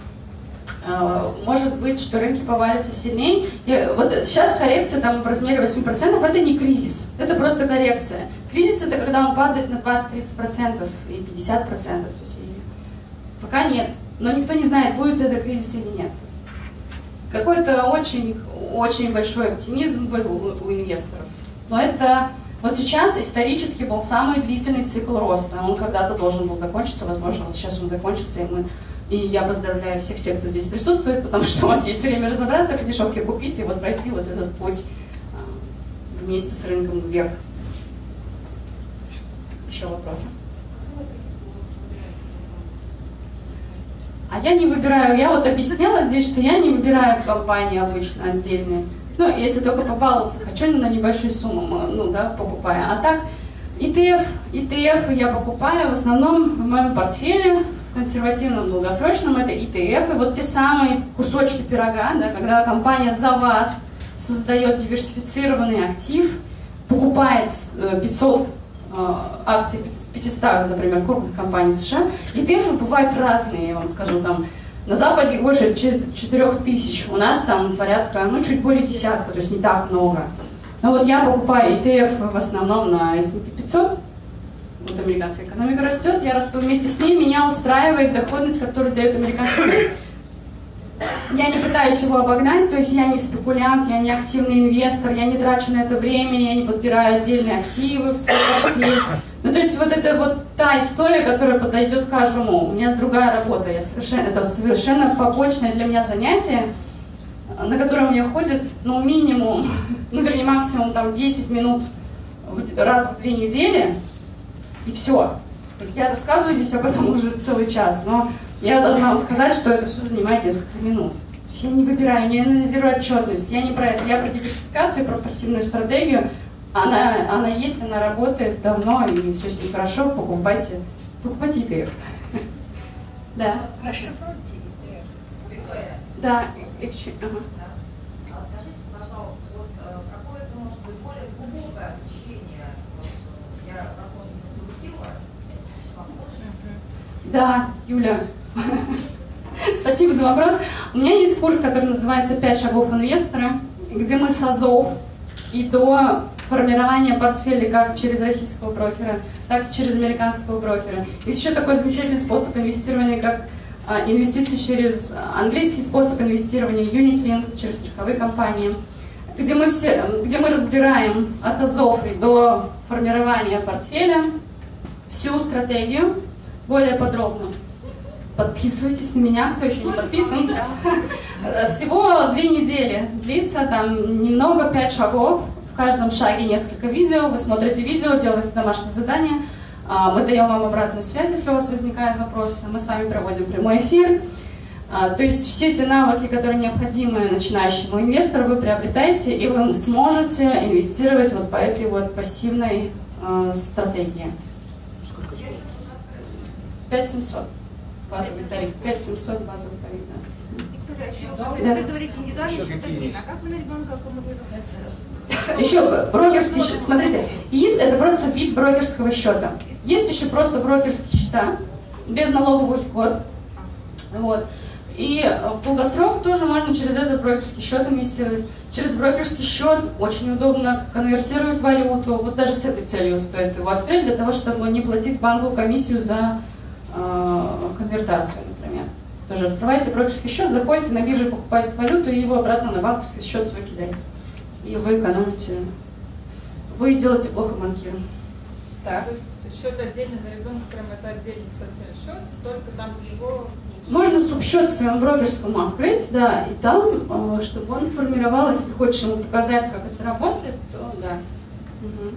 может быть, что рынки повалятся сильнее. И вот сейчас коррекция там в размере 8%, это не кризис, это просто коррекция. Кризис это когда он падает на 20-30% и 50%. То есть, пока нет, но никто не знает, будет это кризис или нет. Какой-то очень большой оптимизм был у инвесторов. Но это вот сейчас исторически был самый длительный цикл роста. Он когда-то должен был закончиться, возможно, вот сейчас он закончится, и я поздравляю всех тех, кто здесь присутствует, потому что у вас есть время разобраться, по дешевке купить и вот пройти вот этот путь вместе с рынком вверх. Еще вопросы? А я не выбираю, я вот объясняла здесь, что я не выбираю компании обычно отдельные. Ну, если только побаловаться хочу, на небольшие суммы, ну да, покупаю. А так, ETF я покупаю в основном в моем портфеле, в консервативном, долгосрочном, это ETF, и вот те самые кусочки пирога, да, когда компания за вас создает диверсифицированный актив, покупает 500 акций 500, например, крупных компаний США. ETF бывают разные, я вам скажу, там на Западе больше 4000, у нас там порядка, ну чуть более десятка, то есть не так много. Но вот я покупаю ETF в основном на S&P 500, вот американская экономика растет, я расту вместе с ней, меня устраивает доходность, которую дает американский рынок. Я не пытаюсь его обогнать, то есть я не спекулянт, я не активный инвестор, я не трачу на это время, я не подбираю отдельные активы в свой портфель. Ну, то есть вот это вот та история, которая подойдет каждому. У меня другая работа, это совершенно побочное для меня занятие, на которое мне уходит, ну, минимум, ну, вернее, максимум там 10 минут раз в 2 недели, и все. Я рассказываю здесь об этом уже целый час, но я должна вам сказать, что это все занимает несколько минут. Я не выбираю, не анализирую отчетность, я не про это, я про диверсификацию, про пассивную стратегию. Она есть, она работает давно, и все с ней хорошо, покупайте ETF. Да. Расшифруйте ETF. Виктория. Да. Скажите, пожалуйста, вот какое это может быть более глубокое обучение? Я, возможно, не спустила. Да, Юля. Спасибо за вопрос. У меня есть курс, который называется «5 шагов инвестора», где мы с азов и до формирования портфеля как через российского брокера, так и через американского брокера. Есть еще такой замечательный способ инвестирования, как инвестиции через английский способ инвестирования, unit-link, через страховые компании, где мы разбираем от азов и до формирования портфеля всю стратегию более подробно. Подписывайтесь на меня, кто еще не подписан. Всего 2 недели длится, там немного, 5 шагов. В каждом шаге несколько видео. Вы смотрите видео, делаете домашнее задание. Мы даем вам обратную связь, если у вас возникают вопросы. Мы с вами проводим прямой эфир. То есть все те навыки, которые необходимы начинающему инвестору, вы приобретаете, и вы сможете инвестировать вот по этой вот пассивной стратегии. 5700 базовый тариф. 5700 базовый тариф, да. Виктория, вы говорите индивидуальный счет один, а как вы на ребенка аккумулируете? Еще брокерский счет. Смотрите, ИИС это просто вид брокерского счета. Есть еще просто брокерские счета, без налоговых льгот. Вот. И в долгосрок тоже можно через этот брокерский счет инвестировать. Через брокерский счет очень удобно конвертировать валюту. Вот даже с этой целью стоит его открыть, для того, чтобы не платить банку комиссию за конвертацию, например. Тоже открываете брокерский счет, заходите на биржу, покупаете валюту и его обратно на банковский счет свой кидаете. И вы экономите. Вы делаете плохо банкиру. Так. То есть счет отдельно на ребенка, прям это отдельный совсем счет, только там его... Можно субсчет к своему брокерскому открыть, да, и там, чтобы он формировал, если хочешь ему показать, как это работает, то да. Угу.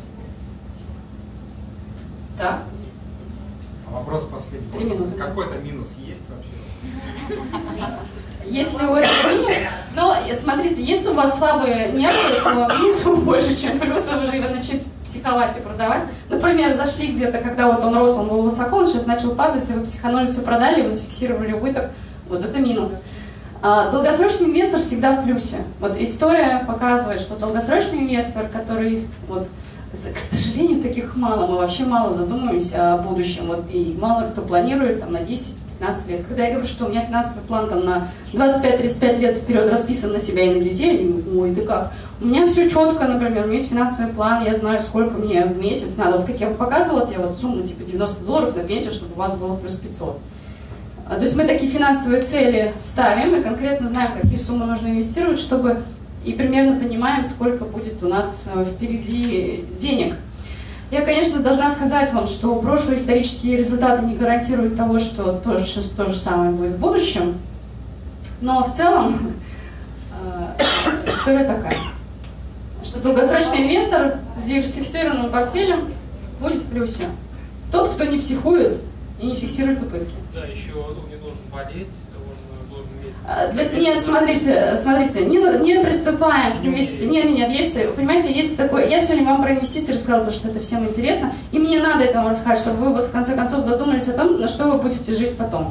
Так. Вопрос последний. 3 минуты. Какой-то минус есть вообще? Если у этого минус, но смотрите, если у вас слабые нервы, то минусов больше, чем плюсов, уже его начать психовать и продавать. Например, зашли где-то, когда вот он рос, он был высоко, он сейчас начал падать, и вы психанули, все продали, вы зафиксировали убыток, вот это минус. Долгосрочный инвестор всегда в плюсе. Вот история показывает, что долгосрочный инвестор, который, вот, к сожалению, таких мало, мы вообще мало задумываемся о будущем, вот, и мало кто планирует там, на 10-15 лет. Когда я говорю, что у меня финансовый план там, на 25-35 лет вперед расписан на себя и на детей, они говорят, ой, ты как? У меня все четко, например, у меня есть финансовый план, я знаю, сколько мне в месяц надо. Вот как я показывала тебе вот сумму типа $90 на пенсию, чтобы у вас было плюс 500. То есть мы такие финансовые цели ставим и конкретно знаем, какие суммы нужно инвестировать, чтобы и примерно понимаем, сколько будет у нас впереди денег. Я, конечно, должна сказать вам, что прошлые исторические результаты не гарантируют того, что то же самое будет в будущем, но в целом история такая, что долгосрочный инвестор с диверсифицированным портфелем будет в плюсе. Тот, кто не психует и не фиксирует убытки. Да, еще он не должен болеть, он должен месяц... Нет, смотрите, не приступаем к инвестициям. Нет, есть, понимаете, есть такое. Я сегодня вам про инвестиции рассказала, потому что это всем интересно, и мне надо это вам рассказать, чтобы вы вот в конце концов задумались о том, на что вы будете жить потом.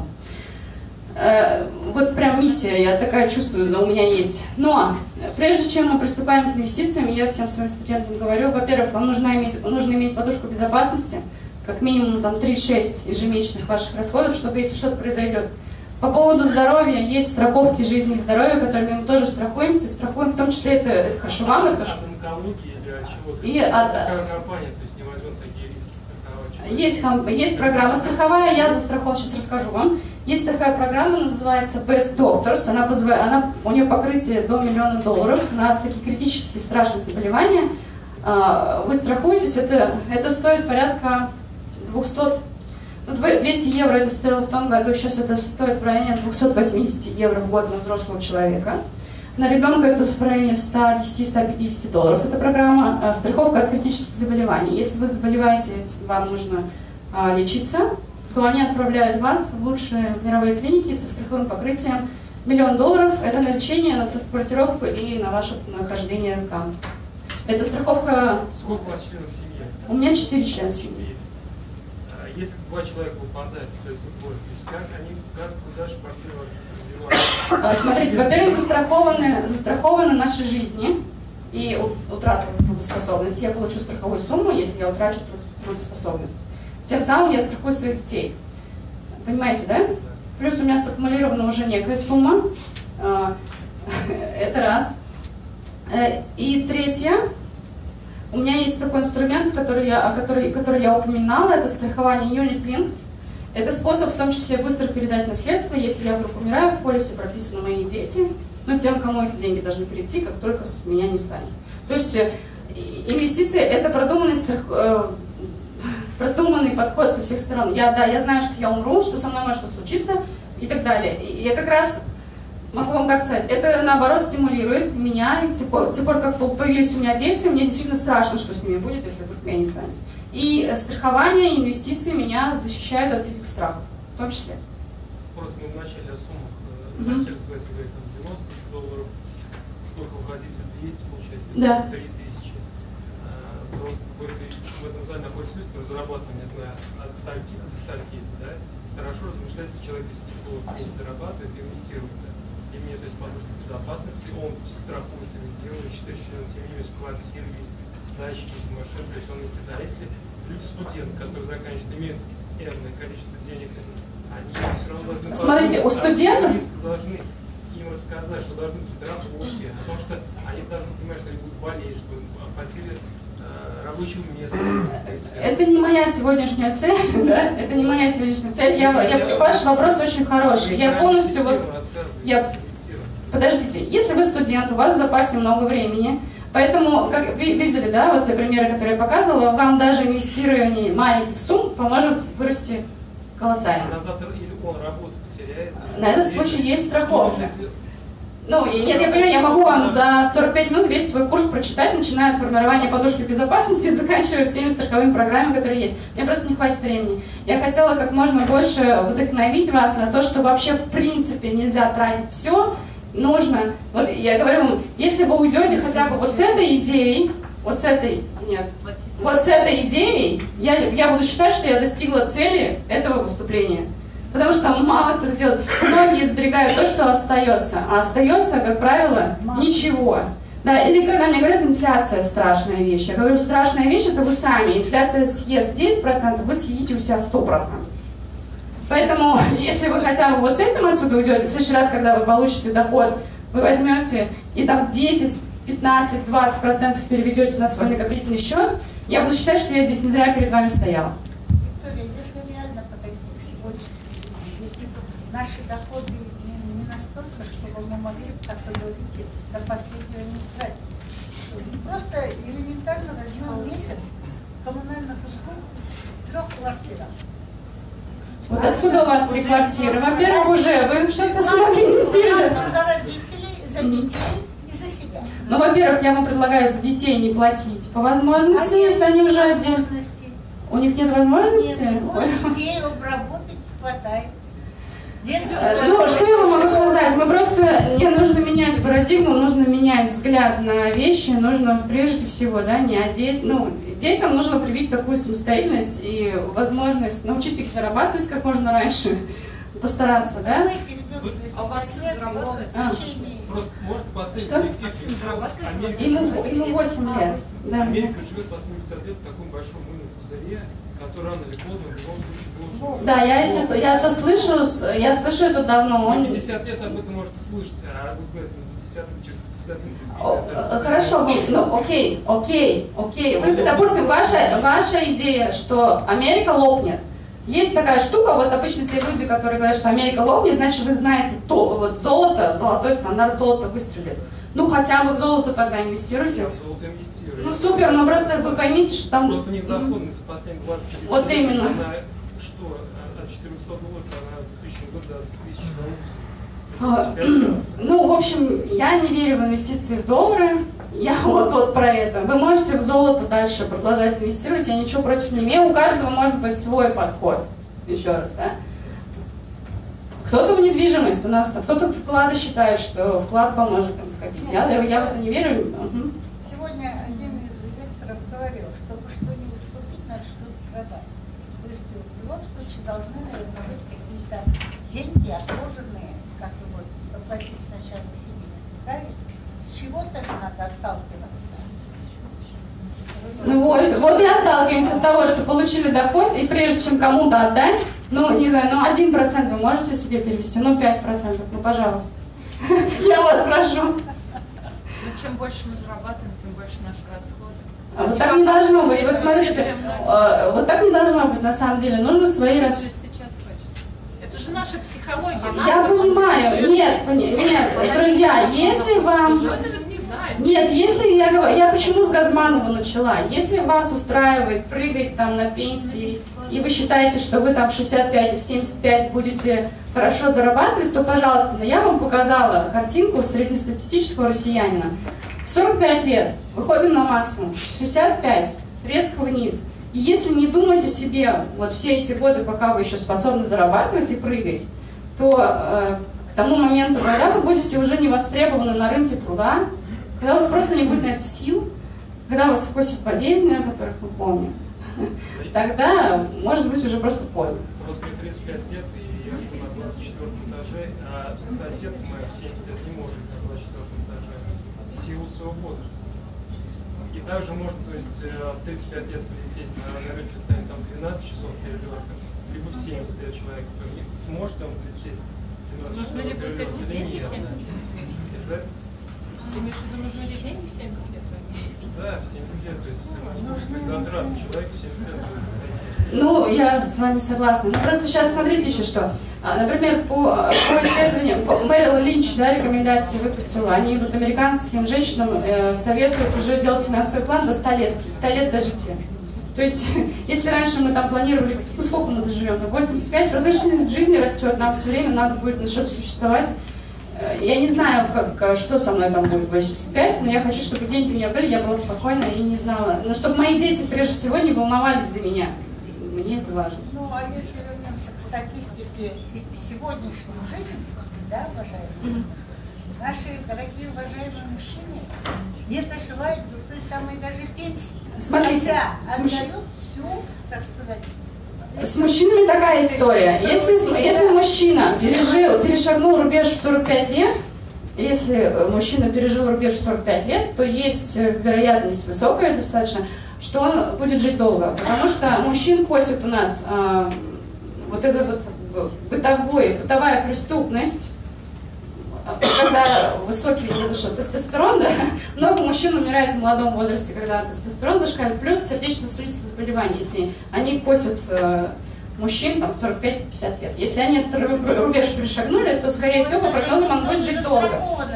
Вот прям миссия, я такая чувствую, у меня есть. Но прежде чем мы приступаем к инвестициям, я всем своим студентам говорю, во-первых, вам нужно иметь подушку безопасности, как минимум там 3-6 ежемесячных ваших расходов, чтобы если что-то произойдет. По поводу здоровья, есть страховки жизни и здоровья, которыми мы тоже страхуемся, страхуем в том числе, это хорошо вам, это хорошо. Онкология или от чего-то. И такая компания, то есть не возьмет такие риски страховать. Есть программа страховая, я застрахован, сейчас расскажу вам. Есть такая программа, называется Best Doctors, у нее покрытие до $1 миллиона на такие критические страшные заболевания. Вы страхуетесь, это стоит порядка 200 евро это стоило в том году, сейчас это стоит в районе 280 евро в год на взрослого человека. На ребенка это в районе $110-150. Это программа страховка от критических заболеваний. Если вы заболеваете, вам нужно лечиться, то они отправляют вас в лучшие мировые клиники со страховым покрытием. $1 миллион это на лечение, на транспортировку и на ваше нахождение там. Это страховка... Сколько у вас членов семьи? У меня 4 члена семьи. Если 2 человека выпадают, то есть как они, куда же портфель развиваются? Смотрите, во-первых, застрахованы наши жизни и утрата трудоспособности. Я получу страховую сумму, если я утрачу трудоспособность. Тем самым я страхую своих детей. Понимаете, да? Плюс у меня саккумулирована уже некая сумма. Это раз. И третье. У меня есть такой инструмент, который я упоминала, это страхование Unit Linked. Это способ в том числе быстро передать наследство, если я вдруг умираю, в полисе прописаны мои дети, но тем, кому эти деньги должны перейти, как только с меня не станет. То есть инвестиции – это продуманный подход со всех сторон. Я знаю, что я умру, что со мной может случиться и так далее. И я как раз могу вам так сказать, это наоборот стимулирует меня, и с тех пор, как появились у меня дети, мне действительно страшно, что с ними будет, если вдруг меня не станет. И страхование, инвестиции меня защищают от этих страхов, в том числе. Просто мы вначале о суммах начали говорить, там $90, сколько уходить, 200 получается, да. 3000. Просто в этом зале находится люди, которые зарабатывают, не знаю, от стальки до стальки, да? Хорошо размышляется, человек $10 в месяц зарабатывает и инвестирует, да? имеет, то есть подушку безопасности, он страхуется везде, у него 4 члена семьи, есть квартира, есть дачи, есть машина, то есть он не всегда. Если люди студенты, которые заканчивают, имеют энное количество денег, они все равно должны... Смотрите, у студентов... Должны им рассказать, что должны быть страховки, о том, что они должны понимать, что они будут болеть, что оплатили рабочего места. Это не моя сегодняшняя цель, да? Это не моя сегодняшняя цель. Ваш вопрос очень хороший. Я полностью вот... Подождите, если вы студент, у вас в запасе много времени, поэтому, как видели, да, вот те примеры, которые я показывала, вам даже инвестирование маленьких сумм поможет вырасти колоссально. На завтра или он работу потеряет. На этот случай есть страховка. Ну, нет, я понимаю, я могу вам за 45 минут весь свой курс прочитать, начиная от формирования подушки безопасности и заканчивая всеми страховыми программами, которые есть. Мне просто не хватит времени. Я хотела как можно больше вдохновить вас на то, что вообще в принципе нельзя тратить все. Нужно, вот я говорю вам, если вы уйдете хотя бы вот с этой идеей, вот с этой идеей, я буду считать, что я достигла цели этого выступления. Потому что мало кто делает. Многие сберегают то, что остается. А остается, как правило, ничего. Да, или когда мне говорят, инфляция страшная вещь. Я говорю, страшная вещь это вы сами. Инфляция съест 10%, вы съедите у себя 100%. Поэтому, если вы хотя бы вот с этим отсюда уйдете, в следующий раз, когда вы получите доход, вы возьмете и там 10, 15, 20% переведете на свой накопительный счет, я буду считать, что я здесь не зря перед вами стояла. Наши доходы не настолько, чтобы мы могли, как вы говорите, до последнего не тратить. Просто элементарно возьмем месяц коммунальных услуг в 3 квартирах. Вот откуда у вас 3 квартиры? Во-первых, уже вы что-то смогли инвестировать. За родителей, за детей и за себя. Ну, во-первых, я вам предлагаю за детей не платить по возможности, если они уже отдельно. У них нет возможности? Нет, детей обработать не хватает. Ну, что я вам могу сказать? Мы просто, не нужно менять парадигму, нужно менять взгляд на вещи, нужно прежде всего, да, не одеть, ну, детям нужно привить такую самостоятельность и возможность научить их зарабатывать как можно раньше, постараться, да? А у вас сын зарабатывает? Просто может последний что? коллектив. Ему 8 лет. Да. Америка живет последние 50 лет в таком большом мыльном пузыре, который рано или поздно в любом случае должен... Да, я это слышу, я слышу это давно. 50 лет об этом можете слышать, а вы говорите, 50 лет, Хорошо, ну окей. Вы, допустим, ваша идея, что Америка лопнет. Есть такая штука, вот обычно те люди, которые говорят, что Америка лопнет, значит вы знаете, то, вот золото, золотой стандарт золота выстрелит. Ну хотя бы в золото тогда инвестируйте. Я в золото инвестирую. Ну супер, но просто вы поймите, что там... Просто недоходность за последние 20 лет. Вот именно. Что, от $400 на 2000 год до 1000 долларов? Ну, в общем, я не верю в инвестиции в доллары. Я вот про это. Вы можете в золото дальше продолжать инвестировать, я ничего против не имею. У каждого может быть свой подход. Еще раз, да? Кто-то в недвижимость у нас, кто-то вклады считает, что вклад поможет им скопить. Я в это не верю. Сегодня один из лекторов говорил, чтобы что-нибудь купить, надо что-то продать. То есть в любом случае должны, наверное, быть какие-то деньги отложенные, как бы вот заплатить сначала себе. Правильно? С чего-то надо отталкиваться. Ну вот и отталкиваемся от того, что получили доход, и прежде чем кому-то отдать, ну, не знаю, ну 1% вы можете себе перевести, ну 5%, ну пожалуйста. Я вас прошу. Ну, чем больше мы зарабатываем, тем больше наши расходы. Вот так не должно быть. Вот смотрите, вот так не должно быть на самом деле. Нужно свои расходы. Это же наша психология. Я понимаю. Нет, друзья, если вам... Нет, если я почему с Газманова начала? Если вас устраивает прыгать там на пенсии, и вы считаете, что вы там в 65 и в 75 будете хорошо зарабатывать, то, пожалуйста, но я вам показала картинку среднестатистического россиянина. В 45 лет выходим на максимум, в 65 резко вниз. И если не думать о себе вот все эти годы, пока вы еще способны зарабатывать и прыгать, то к тому моменту, когда вы будете уже не востребованы на рынке труда, когда у вас просто не будет на это сил, когда вас спросят болезни, о которых мы помним, тогда, может быть, уже просто поздно. Просто мне 35 лет, и девушку на 24 этаже, а соседка моя в 70 лет не может на 24 этаже в силу своего возраста. И также можно, то есть, в 35 лет полететь на Рейджестайн там 12 часов перелета, либо в 70 лет человек, сможет он полететь 12 Нужно часов ли будет перелета эти или деньги нет. в 70 лет? Ты имеешь в виду, нужны ли деньги в 70 лет? Да, в 70 лет, то есть затрат человек в 70 лет будет писать. Ну, я с вами согласна. Ну, просто сейчас смотрите еще что. Например, по исследованиям, Мэрил Линч, да, рекомендации выпустила, они вот американским женщинам советуют уже делать финансовый план до 100 лет, 100 лет дожития. То есть, если раньше мы там планировали, ну сколько мы доживем, 85, продолжительность жизни растет, нам все время надо будет на что-то существовать. Я не знаю, что со мной там будет в 85, но я хочу, чтобы деньги у меня были, я была спокойна и не знала. Но чтобы мои дети прежде всего не волновались за меня. Мне это важно. Ну, а если вернемся к статистике сегодняшней жизни, да, уважаемые, наши дорогие уважаемые мужчины не доживают до той самой даже пенсии. Смотрите, хотя отдают всю, так сказать. С мужчинами такая история. Если мужчина перешагнул рубеж в 45 лет, если мужчина пережил рубеж в 45 лет, то есть вероятность высокая достаточно, что он будет жить долго. Потому что мужчин косит у нас вот эта вот бытовая преступность, когда высокий тестостерон, да, много мужчин умирает в молодом возрасте, когда тестостерон зашкаливает, плюс сердечно-сосудистые заболевания, если они косят мужчин там 45-50 лет. Если они этот рубеж перешагнули, то, скорее всего, по прогнозам он будет жить долго.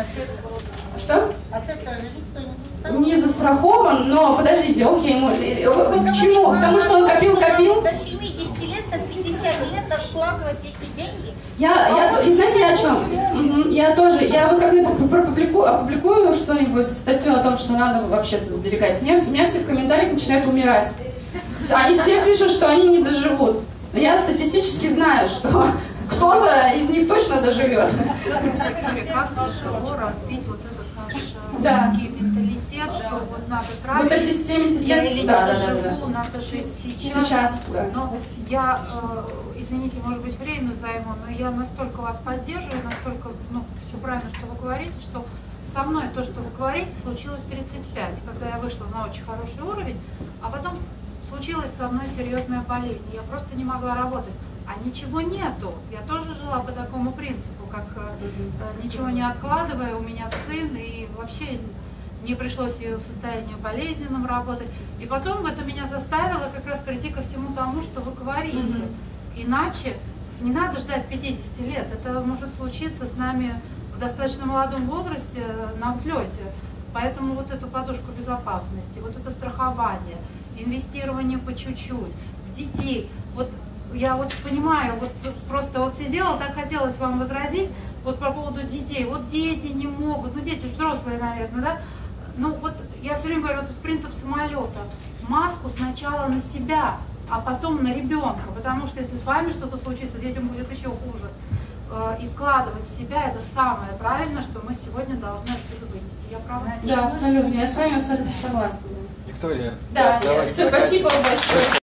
Что? От этого же никто не застрахован. Не застрахован, но подождите, окей, к чему? Потому что он копил. До 70 лет, до 50 лет откладывать эти деньги. Знаете, я о чем? Я вот как-нибудь опубликую что-нибудь, статью о том, что надо вообще-то сберегать. У меня все в комментариях начинают умирать. Они все пишут, что они не доживут. Но я статистически знаю, что кто-то из них точно доживет. Как тяжело разбить вот этот наш русский менталитет, что вот надо тратить. Вот эти 70 лет, или да. надо жить сейчас. Да. Но я, извините, может быть, время займу, но я настолько вас поддерживаю, настолько, все правильно, что вы говорите, что со мной то, что вы говорите, случилось в 35, когда я вышла на очень хороший уровень, а потом случилась со мной серьезная болезнь. Я просто не могла работать. А ничего нету. Я тоже жила по такому принципу, как ничего не откладывая, у меня сын, и вообще мне пришлось и в состоянии болезненном работать. И потом это меня заставило как раз прийти ко всему тому, что вы говорите. Иначе не надо ждать 50 лет. Это может случиться с нами в достаточно молодом возрасте на взлете. Поэтому вот эту подушку безопасности, вот это страхование, инвестирование по чуть-чуть, в детей. Вот я вот понимаю, вот просто вот сидела, так хотелось вам возразить, вот по поводу детей. Вот дети не могут, дети взрослые, наверное, да? Ну вот я все время говорю, вот этот принцип самолета. Маску сначала на себя, а потом на ребенка, потому что если с вами что-то случится, детям будет еще хуже. И вкладывать в себя — это самое правильное, что мы сегодня должны отсюда вынести. Я права? Да, абсолютно. Я с вами абсолютно согласна. Виктория, Да, все, спасибо большое.